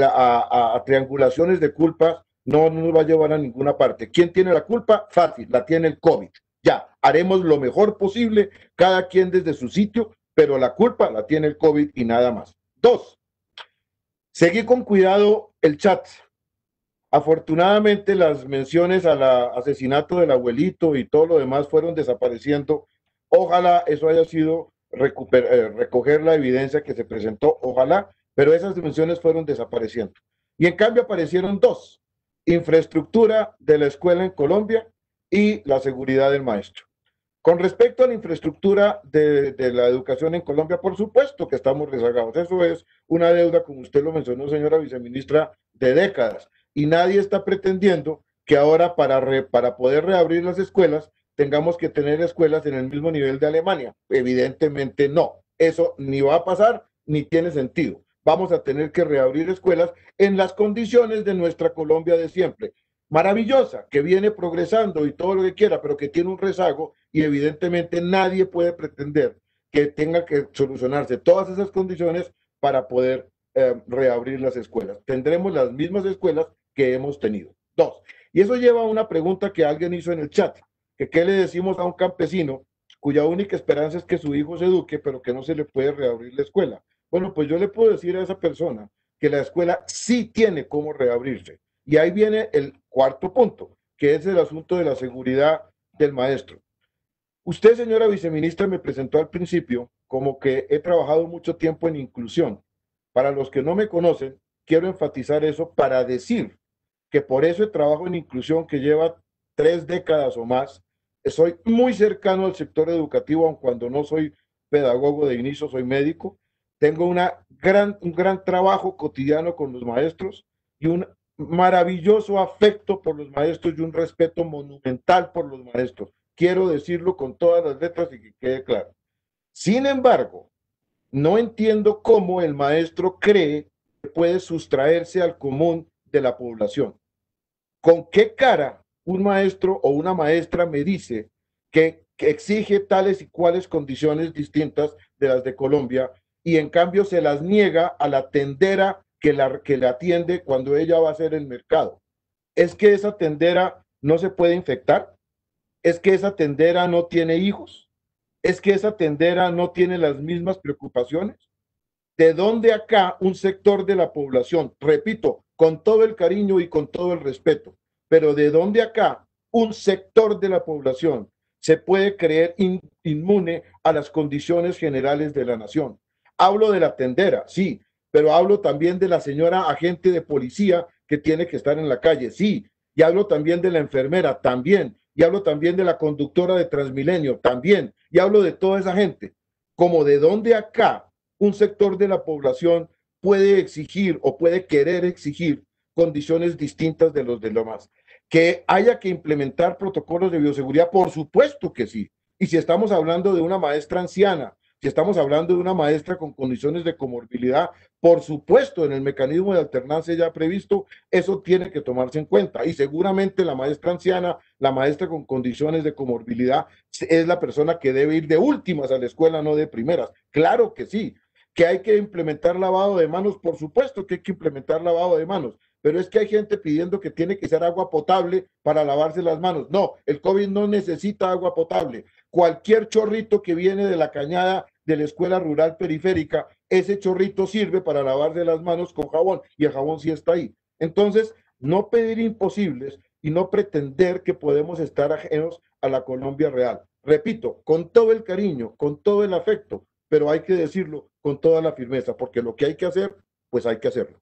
[SPEAKER 4] a triangulaciones de culpas no nos va a llevar a ninguna parte. ¿Quién tiene la culpa? Fácil, la tiene el COVID. Ya, haremos lo mejor posible, cada quien desde su sitio, pero la culpa la tiene el COVID y nada más. Dos, seguí con cuidado el chat. Afortunadamente las menciones al asesinato del abuelito y todo lo demás fueron desapareciendo. Ojalá eso haya sido recoger la evidencia que se presentó, ojalá, pero esas menciones fueron desapareciendo. Y en cambio aparecieron dos: infraestructura de la escuela en Colombia y la seguridad del maestro. Con respecto a la infraestructura de la educación en Colombia, por supuesto que estamos rezagados. Eso es una deuda, como usted lo mencionó, señora viceministra, de décadas. Y nadie está pretendiendo que ahora para poder reabrir las escuelas tengamos que tener escuelas en el mismo nivel de Alemania. Evidentemente no. Eso ni va a pasar ni tiene sentido. Vamos a tener que reabrir escuelas en las condiciones de nuestra Colombia de siempre. Maravillosa, que viene progresando y todo lo que quiera, pero que tiene un rezago y evidentemente nadie puede pretender que tenga que solucionarse todas esas condiciones para poder reabrir las escuelas. Tendremos las mismas escuelas que hemos tenido. Dos, y eso lleva a una pregunta que alguien hizo en el chat, que qué le decimos a un campesino cuya única esperanza es que su hijo se eduque, pero que no se le puede reabrir la escuela. Bueno, pues yo le puedo decir a esa persona que la escuela sí tiene cómo reabrirse. Y ahí viene el cuarto punto, que es el asunto de la seguridad del maestro. Usted, señora viceministra, me presentó al principio como que he trabajado mucho tiempo en inclusión. Para los que no me conocen, quiero enfatizar eso para decir que por eso trabajo en inclusión que lleva 3 décadas o más. Soy muy cercano al sector educativo, aun cuando no soy pedagogo de inicio, soy médico. Tengo un gran trabajo cotidiano con los maestros y un maravilloso afecto por los maestros y un respeto monumental por los maestros. Quiero decirlo con todas las letras y que quede claro. Sin embargo, no entiendo cómo el maestro cree que puede sustraerse al común de la población. ¿Con qué cara un maestro o una maestra me dice que exige tales y cuales condiciones distintas de las de Colombia y en cambio se las niega a la tendera que le atiende cuando ella va a hacer el mercado? ¿Es que esa tendera no se puede infectar? ¿Es que esa tendera no tiene hijos? ¿Es que esa tendera no tiene las mismas preocupaciones? ¿De dónde acá un sector de la población, repito, con todo el cariño y con todo el respeto, pero de dónde acá un sector de la población se puede creer inmune a las condiciones generales de la nación? Hablo de la tendera, sí, pero hablo también de la señora agente de policía que tiene que estar en la calle, sí, y hablo también de la enfermera, también, y hablo también de la conductora de Transmilenio, también, y hablo de toda esa gente. Como de dónde acá un sector de la población puede exigir o puede querer exigir condiciones distintas de los demás. Que haya que implementar protocolos de bioseguridad, por supuesto que sí. Y si estamos hablando de una maestra anciana Si estamos hablando de una maestra con condiciones de comorbilidad, por supuesto, en el mecanismo de alternancia ya previsto, eso tiene que tomarse en cuenta. Y seguramente la maestra anciana, la maestra con condiciones de comorbilidad, es la persona que debe ir de últimas a la escuela, no de primeras. Claro que sí. Que hay que implementar lavado de manos, por supuesto que hay que implementar lavado de manos, pero es que hay gente pidiendo que tiene que ser agua potable para lavarse las manos. No, el COVID no necesita agua potable. Cualquier chorrito que viene de la cañada de la escuela rural periférica, ese chorrito sirve para lavarse las manos con jabón y el jabón sí está ahí. Entonces, no pedir imposibles y no pretender que podemos estar ajenos a la Colombia real. Repito, con todo el cariño, con todo el afecto, pero hay que decirlo con toda la firmeza, porque lo que hay que hacer, pues hay que hacerlo.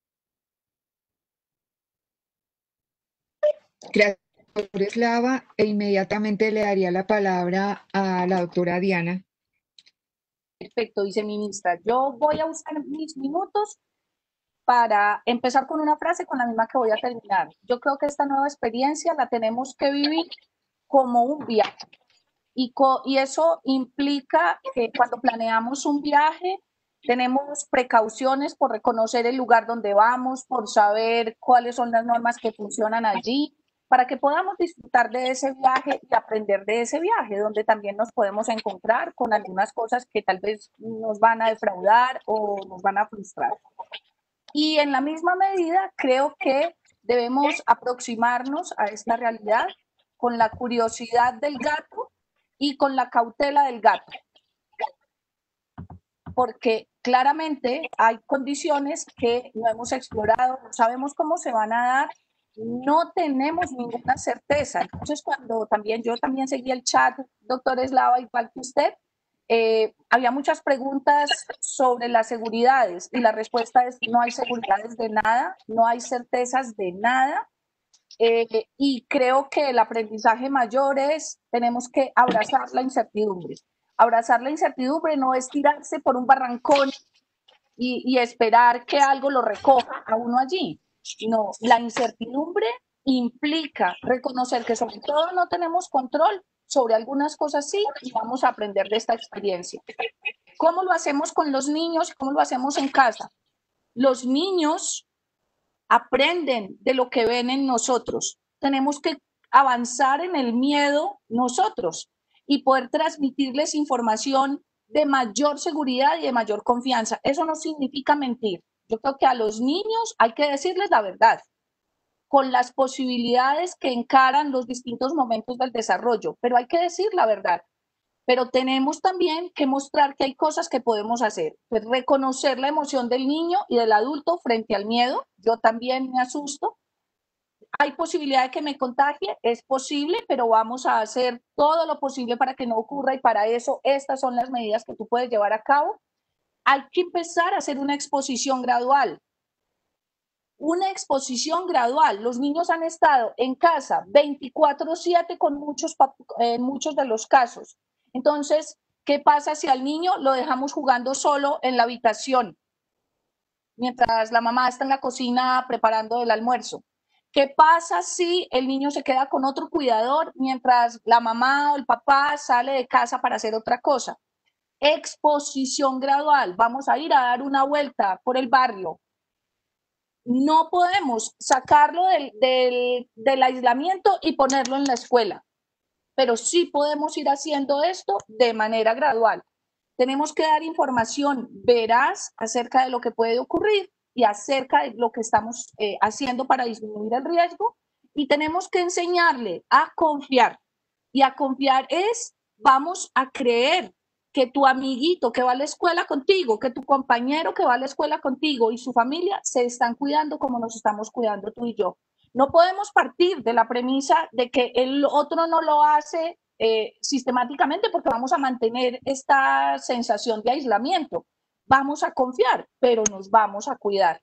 [SPEAKER 2] Gracias, doctor Eslava, e inmediatamente le daría la palabra a la doctora Diana.
[SPEAKER 5] Perfecto, viceministra. Yo voy a usar mis minutos para empezar con una frase con la misma que voy a terminar. Yo creo que esta nueva experiencia la tenemos que vivir como un viaje. Y eso implica que cuando planeamos un viaje, tenemos precauciones por reconocer el lugar donde vamos, por saber cuáles son las normas que funcionan allí, para que podamos disfrutar de ese viaje y aprender de ese viaje, donde también nos podemos encontrar con algunas cosas que tal vez nos van a defraudar o nos van a frustrar. Y en la misma medida, creo que debemos aproximarnos a esta realidad con la curiosidad del gato y con la cautela del gato. Porque claramente hay condiciones que no hemos explorado, no sabemos cómo se van a dar, no tenemos ninguna certeza. Entonces, cuando yo también seguí el chat, doctor Eslava, igual que usted, había muchas preguntas sobre las seguridades y la respuesta es no hay seguridades de nada, no hay certezas de nada. Y creo que el aprendizaje mayor es, tenemos que abrazar la incertidumbre. Abrazar la incertidumbre no es tirarse por un barrancón y esperar que algo lo recoja a uno allí. No, la incertidumbre implica reconocer que sobre todo no tenemos control, sobre algunas cosas sí, y vamos a aprender de esta experiencia. ¿Cómo lo hacemos con los niños? ¿Cómo lo hacemos en casa? Los niños aprenden de lo que ven en nosotros. Tenemos que avanzar en el miedo nosotros y poder transmitirles información de mayor seguridad y de mayor confianza. Eso no significa mentir. Yo creo que a los niños hay que decirles la verdad, con las posibilidades que encaran los distintos momentos del desarrollo, pero hay que decir la verdad. Pero tenemos también que mostrar que hay cosas que podemos hacer. Pues reconocer la emoción del niño y del adulto frente al miedo. Yo también me asusto. ¿Hay posibilidad de que me contagie? Es posible, pero vamos a hacer todo lo posible para que no ocurra y para eso estas son las medidas que tú puedes llevar a cabo. Hay que empezar a hacer una exposición gradual. Una exposición gradual. Los niños han estado en casa 24/7 con muchos de los casos. Entonces, ¿qué pasa si al niño lo dejamos jugando solo en la habitación mientras la mamá está en la cocina preparando el almuerzo? ¿Qué pasa si el niño se queda con otro cuidador mientras la mamá o el papá sale de casa para hacer otra cosa? Exposición gradual. Vamos a ir a dar una vuelta por el barrio. No podemos sacarlo del aislamiento y ponerlo en la escuela, pero sí podemos ir haciendo esto de manera gradual. Tenemos que dar información veraz acerca de lo que puede ocurrir y acerca de lo que estamos haciendo para disminuir el riesgo, y tenemos que enseñarle a confiar. Y a confiar es, vamos a creer que tu amiguito que va a la escuela contigo, que tu compañero que va a la escuela contigo y su familia se están cuidando como nos estamos cuidando tú y yo. No podemos partir de la premisa de que el otro no lo hace sistemáticamente porque vamos a mantener esta sensación de aislamiento. Vamos a confiar, pero nos vamos a cuidar.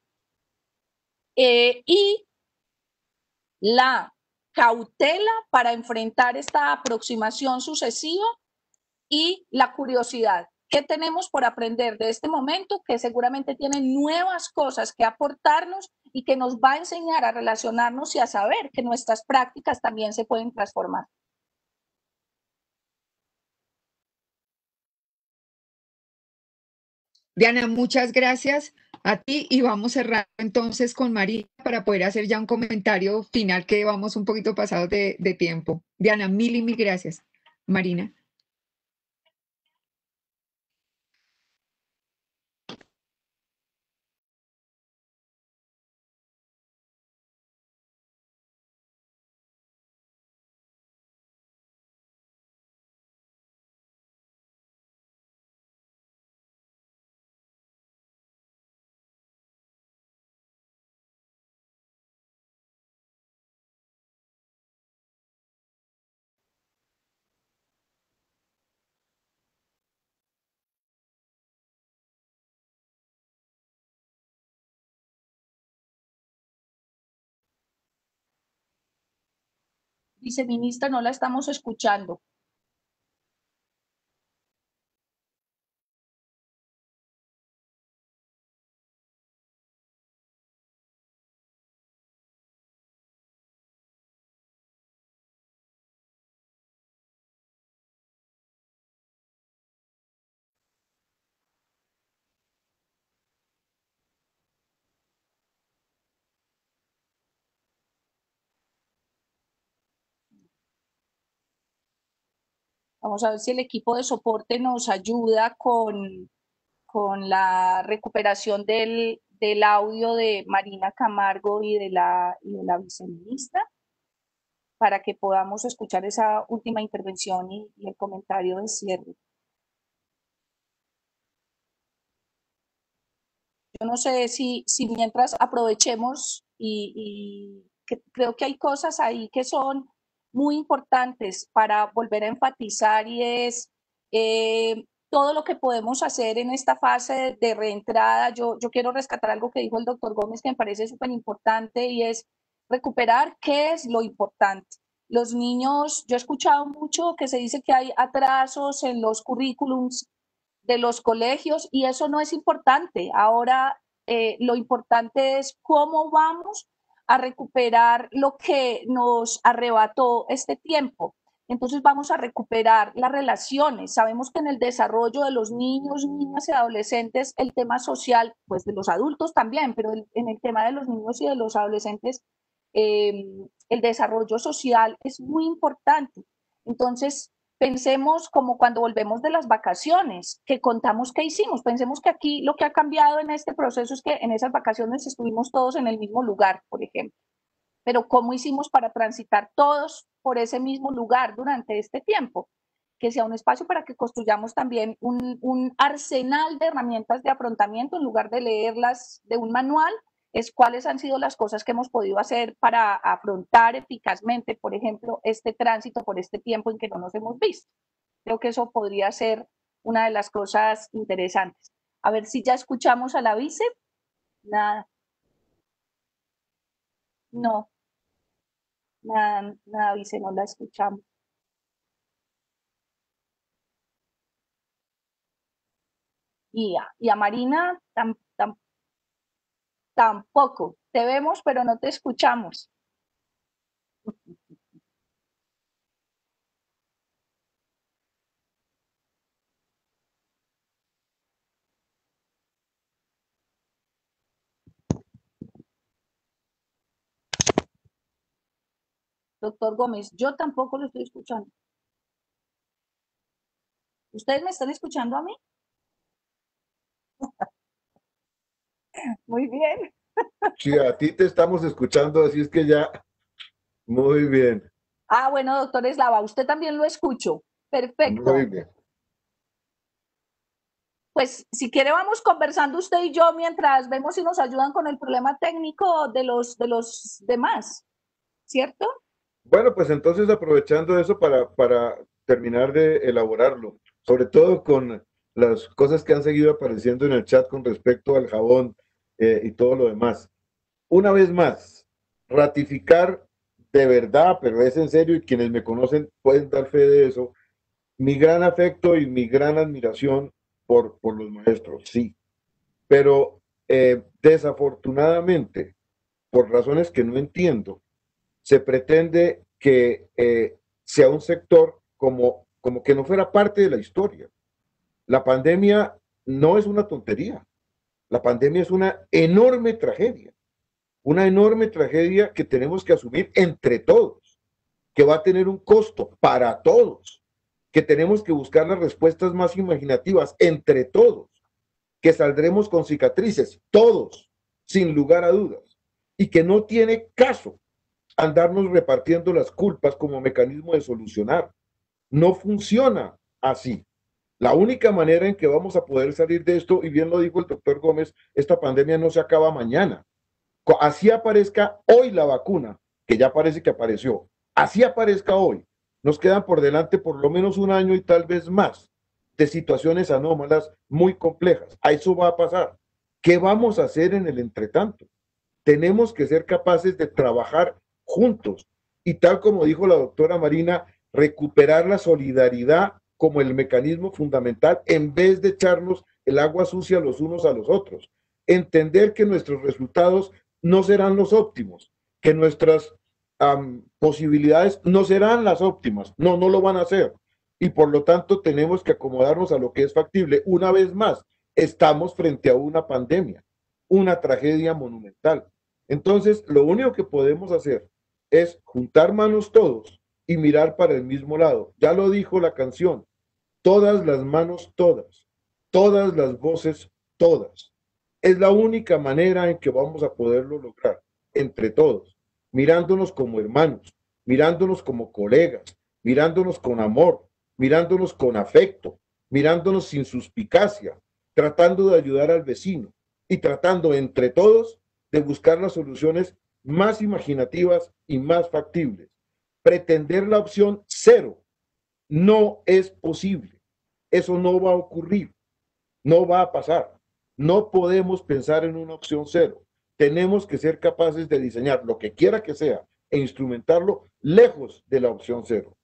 [SPEAKER 5] Y la cautela para enfrentar esta aproximación sucesiva y la curiosidad. ¿Qué tenemos por aprender de este momento? Que seguramente tiene nuevas cosas que aportarnos y que nos va a enseñar a relacionarnos y a saber que nuestras prácticas también se pueden transformar.
[SPEAKER 2] Diana, muchas gracias a ti y vamos cerrando entonces con María para poder hacer ya un comentario final que vamos un poquito pasados de tiempo. Diana, mil y mil gracias. Marina.
[SPEAKER 5] Viceministra, no la estamos escuchando. Vamos a ver si el equipo de soporte nos ayuda con la recuperación del audio de Marina Camargo y de la viceministra, para que podamos escuchar esa última intervención y el comentario de cierre. Yo no sé si mientras aprovechemos y creo que hay cosas ahí que son muy importantes para volver a enfatizar, y es todo lo que podemos hacer en esta fase de reentrada. Yo quiero rescatar algo que dijo el doctor Gómez que me parece súper importante, y es recuperar qué es lo importante. Los niños, yo he escuchado mucho que se dice que hay atrasos en los currículums de los colegios, y eso no es importante. Ahora lo importante es cómo vamos a recuperar lo que nos arrebató este tiempo. Entonces vamos a recuperar las relaciones. Sabemos que en el desarrollo de los niños, niñas y adolescentes, el tema social, pues de los adultos también, pero en el tema de los niños y de los adolescentes, el desarrollo social es muy importante. Entonces, pensemos como cuando volvemos de las vacaciones, que contamos qué hicimos. Pensemos que aquí lo que ha cambiado en este proceso es que en esas vacaciones estuvimos todos en el mismo lugar, por ejemplo. Pero ¿cómo hicimos para transitar todos por ese mismo lugar durante este tiempo? Que sea un espacio para que construyamos también un arsenal de herramientas de afrontamiento, en lugar de leerlas de un manual, es cuáles han sido las cosas que hemos podido hacer para afrontar eficazmente, por ejemplo, este tránsito por este tiempo en que no nos hemos visto. Creo que eso podría ser una de las cosas interesantes. A ver si ya escuchamos a la vice. Nada. No, nada, vice, no la escuchamos. Y a Marina tampoco. Te vemos, pero no te escuchamos. Doctor Gómez, yo tampoco lo estoy escuchando. ¿Ustedes me están escuchando a mí? Muy bien.
[SPEAKER 4] Sí, a ti te estamos escuchando, así es que ya, muy bien.
[SPEAKER 5] Ah, bueno, doctor Eslava, usted también lo escucho. Perfecto.
[SPEAKER 4] Muy bien.
[SPEAKER 5] Pues si quiere vamos conversando usted y yo mientras vemos si nos ayudan con el problema técnico de los demás, ¿cierto?
[SPEAKER 4] Bueno, pues entonces aprovechando eso para terminar de elaborarlo, sobre todo con las cosas que han seguido apareciendo en el chat con respecto al jabón y todo lo demás. Una vez más, ratificar de verdad, pero es en serio, y quienes me conocen pueden dar fe de eso, mi gran afecto y mi gran admiración por los maestros, sí. Pero desafortunadamente, por razones que no entiendo, se pretende que sea un sector como que no fuera parte de la historia. La pandemia no es una tontería. La pandemia es una enorme tragedia que tenemos que asumir entre todos, que va a tener un costo para todos, que tenemos que buscar las respuestas más imaginativas entre todos, que saldremos con cicatrices, todos, sin lugar a dudas, y que no tiene caso andarnos repartiendo las culpas como mecanismo de solucionar. No funciona así. La única manera en que vamos a poder salir de esto, y bien lo dijo el doctor Gómez, esta pandemia no se acaba mañana. Así aparezca hoy la vacuna, que ya parece que apareció, así aparezca hoy, nos quedan por delante por lo menos un año y tal vez más de situaciones anómalas muy complejas. A eso va a pasar. ¿Qué vamos a hacer en el entretanto? Tenemos que ser capaces de trabajar juntos y tal como dijo la doctora Marina, recuperar la solidaridad como el mecanismo fundamental en vez de echarnos el agua sucia los unos a los otros. Entender que nuestros resultados no serán los óptimos, que nuestras posibilidades no serán las óptimas, no lo van a hacer. Y por lo tanto tenemos que acomodarnos a lo que es factible. Una vez más, estamos frente a una pandemia, una tragedia monumental. Entonces, lo único que podemos hacer es juntar manos todos y mirar para el mismo lado. Ya lo dijo la canción, todas las manos todas las voces todas. Es la única manera en que vamos a poderlo lograr, entre todos, mirándonos como hermanos, mirándonos como colegas, mirándonos con amor, mirándonos con afecto, mirándonos sin suspicacia, tratando de ayudar al vecino y tratando entre todos de buscar las soluciones más imaginativas y más factibles. Pretender la opción cero no es posible. Eso no va a ocurrir, no va a pasar. No podemos pensar en una opción cero. Tenemos que ser capaces de diseñar lo que quiera que sea e instrumentarlo lejos de la opción cero.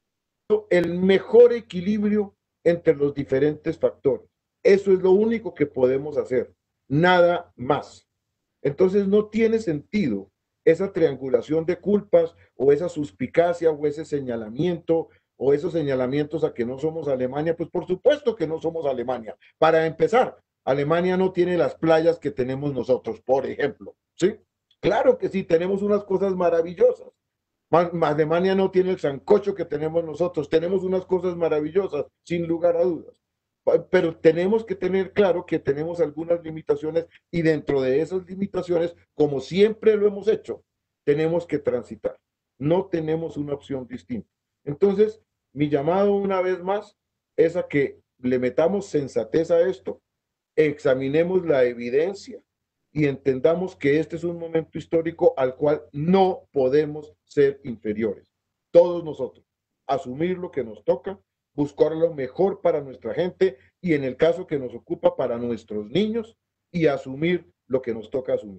[SPEAKER 4] El mejor equilibrio entre los diferentes factores. Eso es lo único que podemos hacer. Nada más. Entonces no tiene sentido esa triangulación de culpas o esa suspicacia o ese señalamiento o esos señalamientos a que no somos Alemania. Pues por supuesto que no somos Alemania. Para empezar, Alemania no tiene las playas que tenemos nosotros, por ejemplo. ¿Sí? Claro que sí, tenemos unas cosas maravillosas. Alemania no tiene el sancocho que tenemos nosotros. Tenemos unas cosas maravillosas, sin lugar a dudas. Pero tenemos que tener claro que tenemos algunas limitaciones y dentro de esas limitaciones, como siempre lo hemos hecho, tenemos que transitar. No tenemos una opción distinta. Entonces, mi llamado una vez más es a que le metamos sensatez a esto, examinemos la evidencia y entendamos que este es un momento histórico al cual no podemos ser inferiores. Todos nosotros, asumir lo que nos toca, buscar lo mejor para nuestra gente y en el caso que nos ocupa para nuestros niños y asumir lo que nos toca asumir.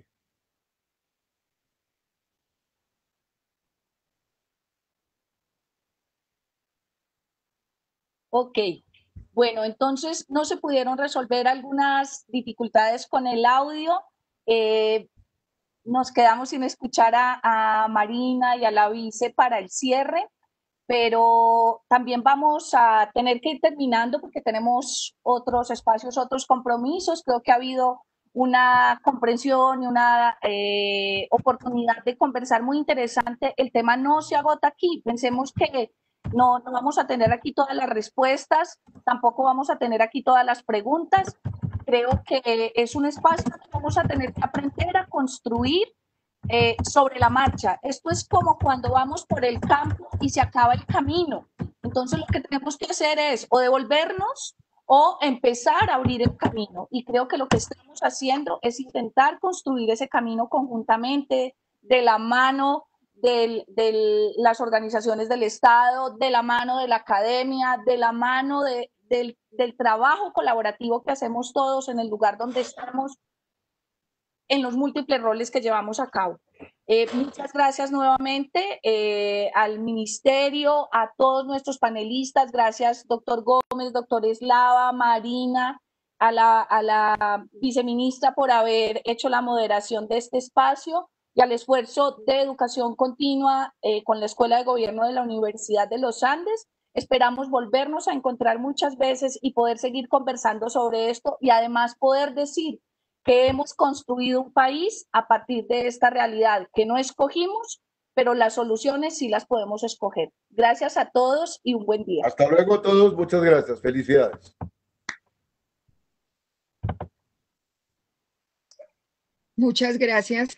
[SPEAKER 5] Ok, bueno, entonces no se pudieron resolver algunas dificultades con el audio. Nos quedamos sin escuchar a Marina y a la vice para el cierre, pero también vamos a tener que ir terminando porque tenemos otros espacios, otros compromisos. Creo que ha habido una comprensión y una oportunidad de conversar muy interesante. El tema no se agota aquí. Pensemos que no vamos a tener aquí todas las respuestas, tampoco vamos a tener aquí todas las preguntas. Creo que es un espacio que vamos a tener que aprender a construir sobre la marcha. Esto es como cuando vamos por el campo y se acaba el camino. Entonces lo que tenemos que hacer es o devolvernos o empezar a abrir el camino. Y creo que lo que estamos haciendo es intentar construir ese camino conjuntamente, de la mano de las organizaciones del Estado, de la mano de la academia, de la mano del trabajo colaborativo que hacemos todos en el lugar donde estamos, en los múltiples roles que llevamos a cabo. Muchas gracias nuevamente al Ministerio, a todos nuestros panelistas. Gracias, doctor Gómez, doctor Eslava, Marina, a la viceministra por haber hecho la moderación de este espacio y al esfuerzo de educación continua con la Escuela de Gobierno de la Universidad de los Andes. Esperamos volvernos a encontrar muchas veces y poder seguir conversando sobre esto y además poder decir que hemos construido un país a partir de esta realidad que no escogimos, pero las soluciones sí las podemos escoger. Gracias a todos y un buen día.
[SPEAKER 4] Hasta luego todos, muchas gracias, felicidades.
[SPEAKER 2] Muchas gracias.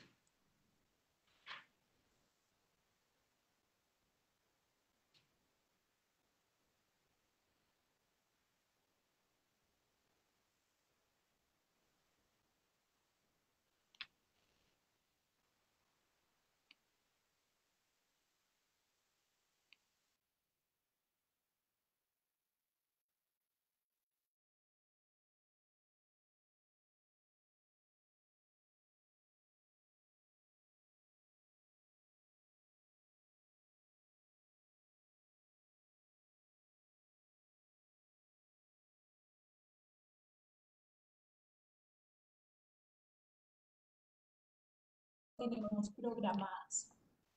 [SPEAKER 1] Tenemos programadas.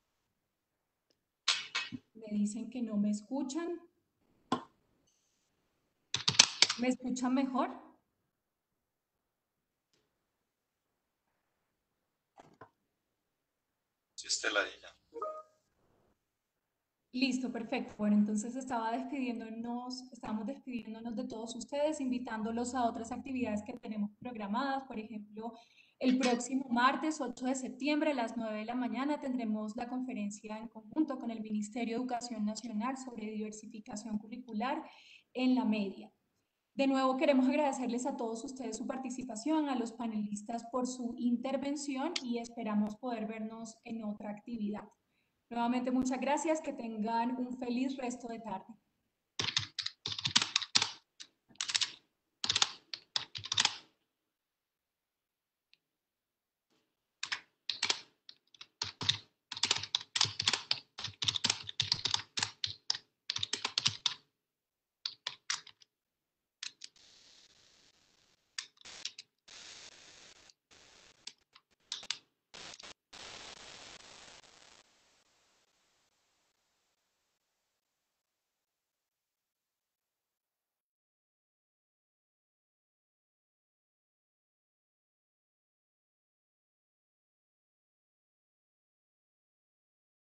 [SPEAKER 1] Me dicen que no me escuchan. ¿Me escuchan mejor?
[SPEAKER 7] Sí, Estela, ella.
[SPEAKER 1] Listo, perfecto. Bueno, entonces estábamos despidiéndonos de todos ustedes, invitándolos a otras actividades que tenemos programadas. Por ejemplo, el próximo martes 8 de septiembre a las 9 de la mañana tendremos la conferencia en conjunto con el Ministerio de Educación Nacional sobre diversificación curricular en la media. De nuevo, queremos agradecerles a todos ustedes su participación, a los panelistas por su intervención y esperamos poder vernos en otra actividad. Nuevamente, muchas gracias. Que tengan un feliz resto de tarde.